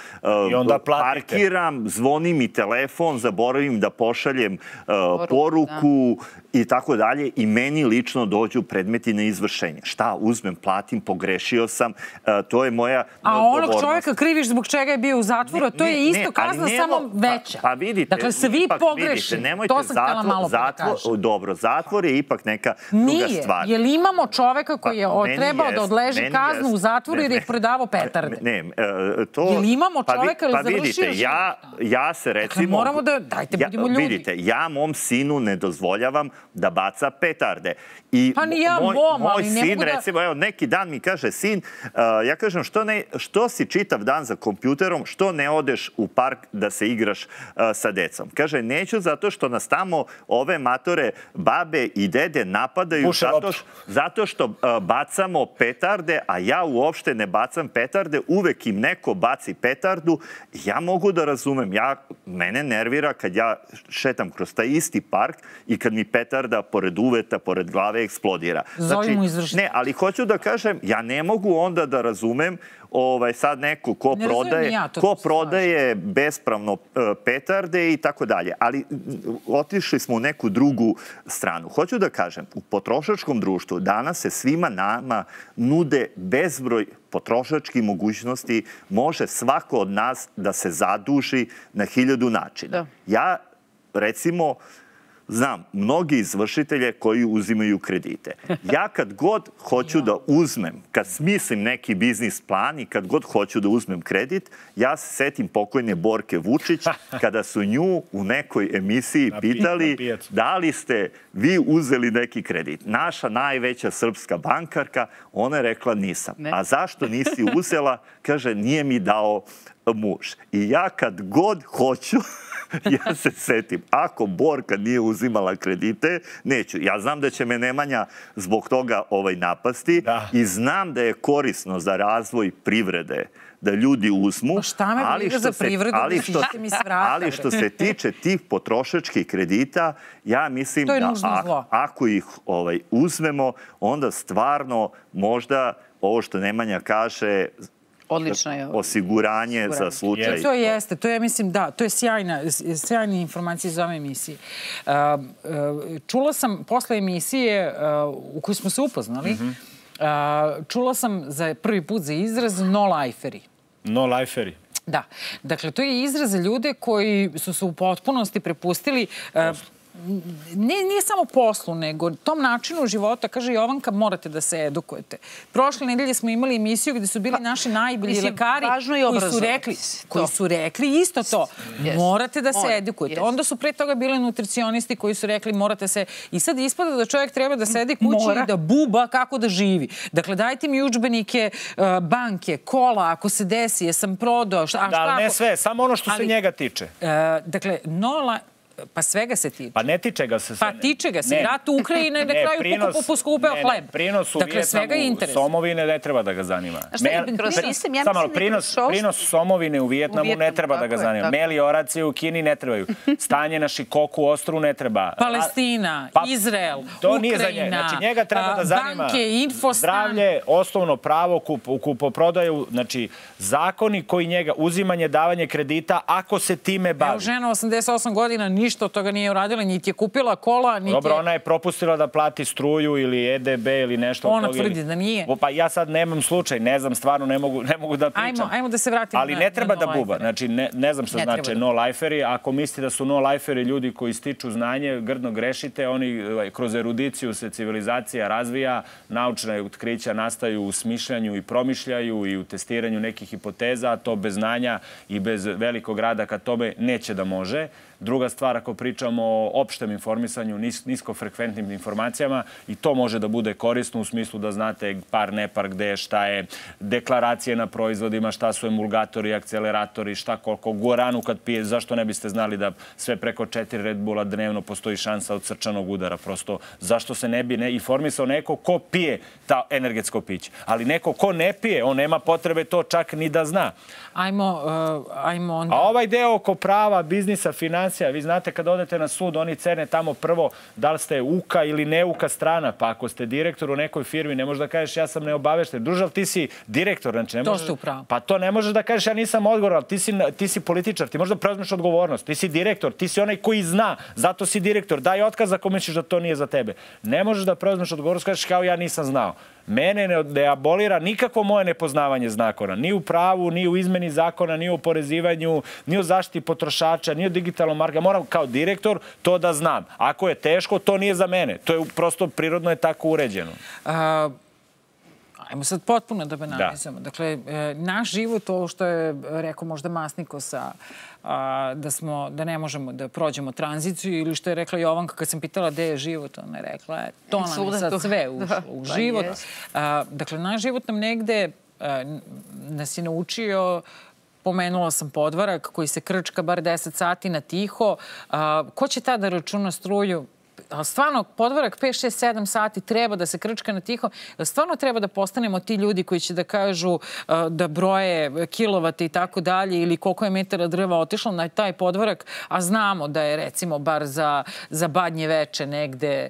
parkiram, zvoni mi telefon, zaboravim da pošaljem poruku i tako dalje i meni lično dođu predmeti na izvršenje. Šta? Uzmem, platim, pogrešio sam, to je moja odgovornost. A onog čovjeka kriviš zbog čega je bio u zatvoru, to je isto kazna, samo veća. Pa vidite, dakle, svi pogreši. To sam htjela malo da kažem. Dobro, zatvor je ipak neka druga stvar. Nije, jer imamo čoveka koji je trebao da odleži kaznu u zatvoru jer je prodavao petarde. Ne, to... Jer imamo čoveka ili završio... Pa vidite, ja se recimo... Dakle, moramo da... Dajte, budimo ljudi. Vidite, ja mom sinu ne dozvoljavam da baca petarde. Pa ni ja mom, ali ne mogu da... Recimo, evo, neki dan mi kaže sin, ja kažem, što si čitav dan za kompjuterom, što ne odeš u park da se igraš sa decom? Kaže, neću zato što nas tamo ove matore, babe i dede napadaju zato što bacamo petarde, a ja uopšte ne bacam petarde, uvek im neko baci petardu. Ja mogu da razumem, mene nervira kad ja šetam kroz taj isti park i kad mi petarda pored uveta, pored glave eksplodira. Zovimo izvršitelja. Ne, ali hoću da kažem, ja ne mogu onda da razumem sad neko ko prodaje bespravno petarde i tako dalje. Ali otišli smo u neku drugu stranu. Hoću da kažem, u potrošačkom društvu danas se svima nama nude bezbroj potrošačkih mogućnosti. Može svako od nas da se zaduži na hiljadu načina. Ja, recimo, znam mnogi izvršitelje koji uzimaju kredite. Ja kad god hoću da uzmem, kad smislim neki biznis plan i kad god hoću da uzmem kredit, ja se setim pokojne Borke Vučić kada su nju u nekoj emisiji pitali da li ste vi uzeli neki kredit. Naša najveća srpska bankarka, ona je rekla nisam. A zašto nisi uzela? Kaže, nije mi dao muž. I ja kad god hoću, ja se setim, ako Borka nije uzimala kredite, neću. Ja znam da će me Nemanja zbog toga napasti i znam da je korisno za razvoj privrede da ljudi uzmu. Pa šta me briga za privredu, da ćete mi svrata? Ali što se tiče tih potrošačkih kredita, ja mislim da ako ih uzmemo, onda stvarno možda ovo što Nemanja kaže... Odlično je. Osiguranje za slučaj. To jeste, to je, mislim, da, to je sjajna informacija za ove emisije. Čula sam posle emisije u kojoj smo se upoznali, čula sam za prvi put za izraz no-liferi. No-liferi? Da. Dakle, to je izraz za ljude koji su se u potpunosti prepustili nije samo poslu, nego tom načinu života, kaže Jovanka, morate da se edukujete. Prošle nedelje smo imali emisiju gde su bili naši najbolji lekari koji su rekli, koji su rekli isto to. Morate da se edukujete. Onda su pre toga bili nutricionisti koji su rekli morate se... I sad ispada da čovjek treba da sedi kući i da buba kako da živi. Dakle, dajte mi udžbenike, banke, kola, ako se desi, jesam prodao, šta... Da, ali ne sve, samo ono što se njega tiče. Dakle, nola... Pa svega se tiče. Pa ne tiče ga se. Pa tiče ga se. Rat u Ukrajine na kraju poskupeo hleb. Prinos u Vijetnamu Somovine ne treba da ga zanima. Samo prinos Somovine u Vijetnamu ne treba da ga zanima. Melioracije u Kini ne trebaju. Stanje na Šikoku ostru ne treba. Palestina, Izrael, Ukrajina, znači njega treba da zanima zdravlje, osnovno pravo, kupoprodaju, znači zakoni koji njega, uzimanje, davanje kredita, ako se time bavi. Evo žena osamdeset osam godina ništa od toga nije uradila, niti je kupila kola, niti je... Dobro, ona je propustila da plati struju ili E D B ili nešto od toga. Ona tvrdi da nije. Pa ja sad nemam slučaj, ne znam, stvarno ne mogu da pričam. Ajmo da se vratimo na no-lifere. Ali ne treba da buba. Znači, ne znam što znači no-liferi. Ako mislite da su no-liferi ljudi koji stiču znanje, grdno grešite. Oni kroz erudiciju se civilizacija razvija, naučna otkrića nastaju u smišljanju i promišljaju i u testiranju nekih hipoteza, a to bez znanja i bez velikog rada ka tome neće da može. Druga stvar, ako pričamo o opštem informisanju, niskofrekventnim informacijama, i to može da bude korisno u smislu da znate par, nepar, gde, šta je, deklaracije na proizvodima, šta su emulgatori, akceleratori, šta koliko guaranu kad pije, zašto ne biste znali da sve preko četiri Red Bulla dnevno postoji šansa od srčanog udara. Prosto, zašto se ne bi informisao neko ko pije ta energetsko piće. Ali neko ko ne pije, on nema potrebe to čak ni da zna. Ajmo, ajmo onda... A ovaj deo oko prava, biznisa, financija, vi znate kad odete na sud, oni cene tamo prvo da li ste uka ili neuka strana, pa ako ste direktor u nekoj firmi, ne možeš da kažeš ja sam neobavešten. Družal, ti si direktor, znači ne možeš... To ste upravo. Pa to ne možeš da kažeš ja nisam odgovoran, ti si, ti si političar, ti možeš da preuzmeš odgovornost, ti si direktor, ti si onaj koji zna, zato si direktor, daj otkaz ako misliš da to nije za tebe. Ne možeš da preuzmeš odgovornost, kažeš kao ja nisam znao. Mene ne abolira nikakvo moje nepoznavanje zakona. Ni u pravu, ni u izmeni zakona, ni u oporezivanju, ni u zaštiti potrošača, ni u digitalnom marketingu. Moram kao direktor to da znam. Ako je teško, to nije za mene. To je prosto prirodno je tako uređeno. Ajmo sad potpuno da banalizamo. Dakle, naš život, ovo što je rekao možda Masniko sa da smo, da ne možemo da prođemo tranziciju ili što je rekla Jovanka kad sam pitala gde je život, ona je rekla to nam je sad sve ušlo u život. Dakle, naš život nam negde nas je naučio, pomenula sam podvarak koji se krčka bar deset sati na tiho. Ko će tada računa struju? Stvarno, podvarak pet, šest, sedam sati treba da se krčka na tiho. Stvarno treba da postanemo ti ljudi koji će da kažu da broje kilovate i tako dalje ili koliko je metara drva otišlo na taj podvarak, a znamo da je recimo bar za, za badnje veče negde.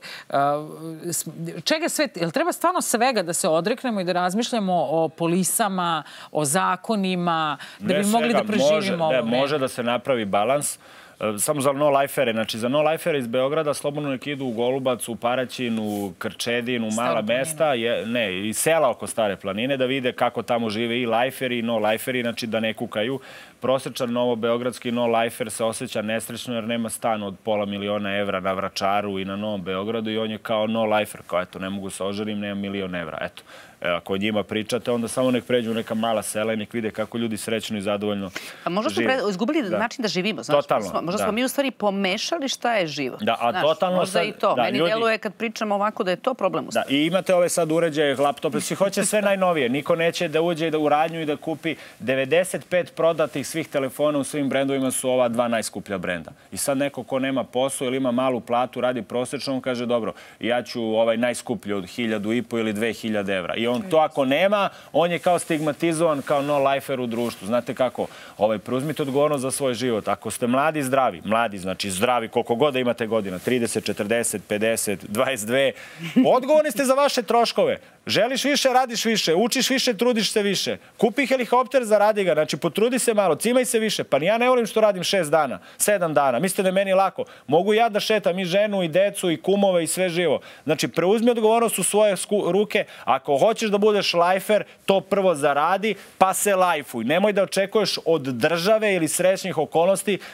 Čega sve? Jel treba stvarno svega da se odreknemo i da razmišljamo o polisama, o zakonima, da bi mogli da preživimo ovo? Može da se napravi balans. Samo za no-lifere. Znači, za no-lifere iz Beograda slobodno nek idu u Golubac, u Paraćin, u Krčedin, u mala mesta, ne, i sela oko Stare planine, da vide kako tamo žive i liferi i no-liferi, znači da ne kukaju. Prosječan novobeogradski no-lifer se osjeća nesrećno jer nema stan od pola miliona evra na Vračaru i na Novom Beogradu i on je kao no-lifer, kao eto, ne mogu se oženim, nema milion evra, eto. Ako o njima pričate, onda samo nek pređu u neka mala sela i nek vide kako ljudi srećno i zadovoljno žive. A možda smo izgubili način da živimo. Totalno. Možda smo mi u stvari pomešali šta je život. Da, a totalno... Možda i to. Meni deluje kad pričamo ovako da je to problem u stvari. Da, i imate ove sad uređaje, laptope, svi hoće sve najnovije. Niko neće da uđe u radnju i da kupi devedeset pet prodatih svih telefona u svim brendovima su ova dva najskuplja brenda. I sad neko ko nema posao ili ima malu platu, radi prosječno, on kaže dobro, ja ću ovaj najskuplji od hiljadu i po ili dve hiljade evra. I on to ako nema, on je kao stigmatizovan kao no-lifer u društvu. Znate kako? Ovaj, preuzmite odgovornost za svoj život. Ako ste mladi i zdravi, mladi znači zdravi koliko god da imate godina, trideset, četrdeset, pedeset, dvadeset dve, odgovorni ste za vaše troškove. Želiš više, radiš više, učiš više, trudiš se više. Kupi helikopter, zaradi ga, znači potrudi se malo, cimaj se više. Pa ja ne volim što radim šest dana, sedam dana. Mislite da je meni lako? Mogu ja da šetam i ženu, i decu, i kumove, i sve živo. Znači, preuzmi odgovornost u svoje ruke. Ako hoćeš da budeš lajfer, to prvo zaradi, pa se lajfuj. Nemoj da očekuješ od države ili srećnih okolnosti da ti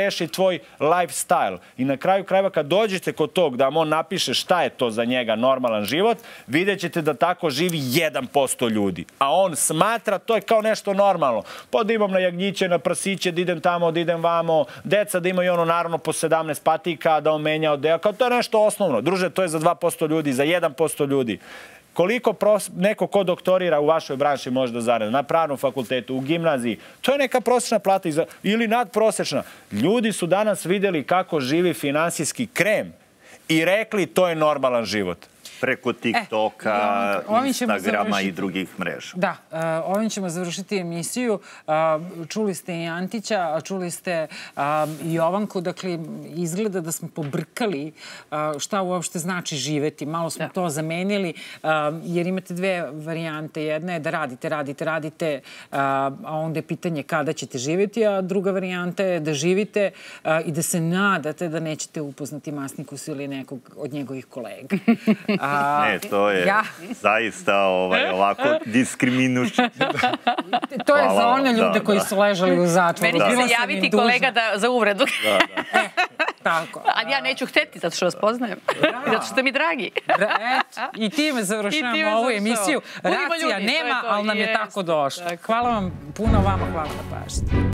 reši tvoj lifestyle. I na kraju krajeva kad dođete kod tog da vam on napiše šta je to za njega normalan život, vidjet ćete da tako živi jedan posto ljudi. A on smatra to je kao nešto normalno. Pa da imam na jagnjiće, na prasiće, da idem tamo, da idem vamo, deca da imaju ono naravno po sedamnaest patika, da on menja odeo. Kao to je nešto osnovno. Druže, to je za dva posto ljudi, za jedan posto ljudi. Koliko neko ko doktorira u vašoj branši može da zaradi? Na pravnom fakultetu, u gimnaziji. To je neka prosječna plata ili nadprosječna. Ljudi su danas videli kako živi finansijski krem i rekli to je normalan život. Preko TikToka, Instagrama i drugih mreža. Da, ovim ćemo završiti emisiju. Čuli ste i Antića, čuli ste i Jovanku. Dakle, izgleda da smo pobrkali šta uopšte znači živeti. Malo smo to zamenili, jer imate dve varijante. Jedna je da radite, radite, radite, a onda je pitanje kada ćete živjeti, a druga varijanta je da živite i da se nadate da nećete upoznati Masnikusa ili nekog od njegovih kolega. Ne, to je zaista ovako diskriminujuće. To je za one ljude koji su ležali u zatvoru. Meni će se javiti kolega za uvredu. Tako. A ja neću hteti, zato što vas poznajem. Zato što ste mi dragi. I time završavamo ovu emisiju. Reakcija nema, ali nam je tako došlo. Hvala vam puno, vama hvala na pažnji.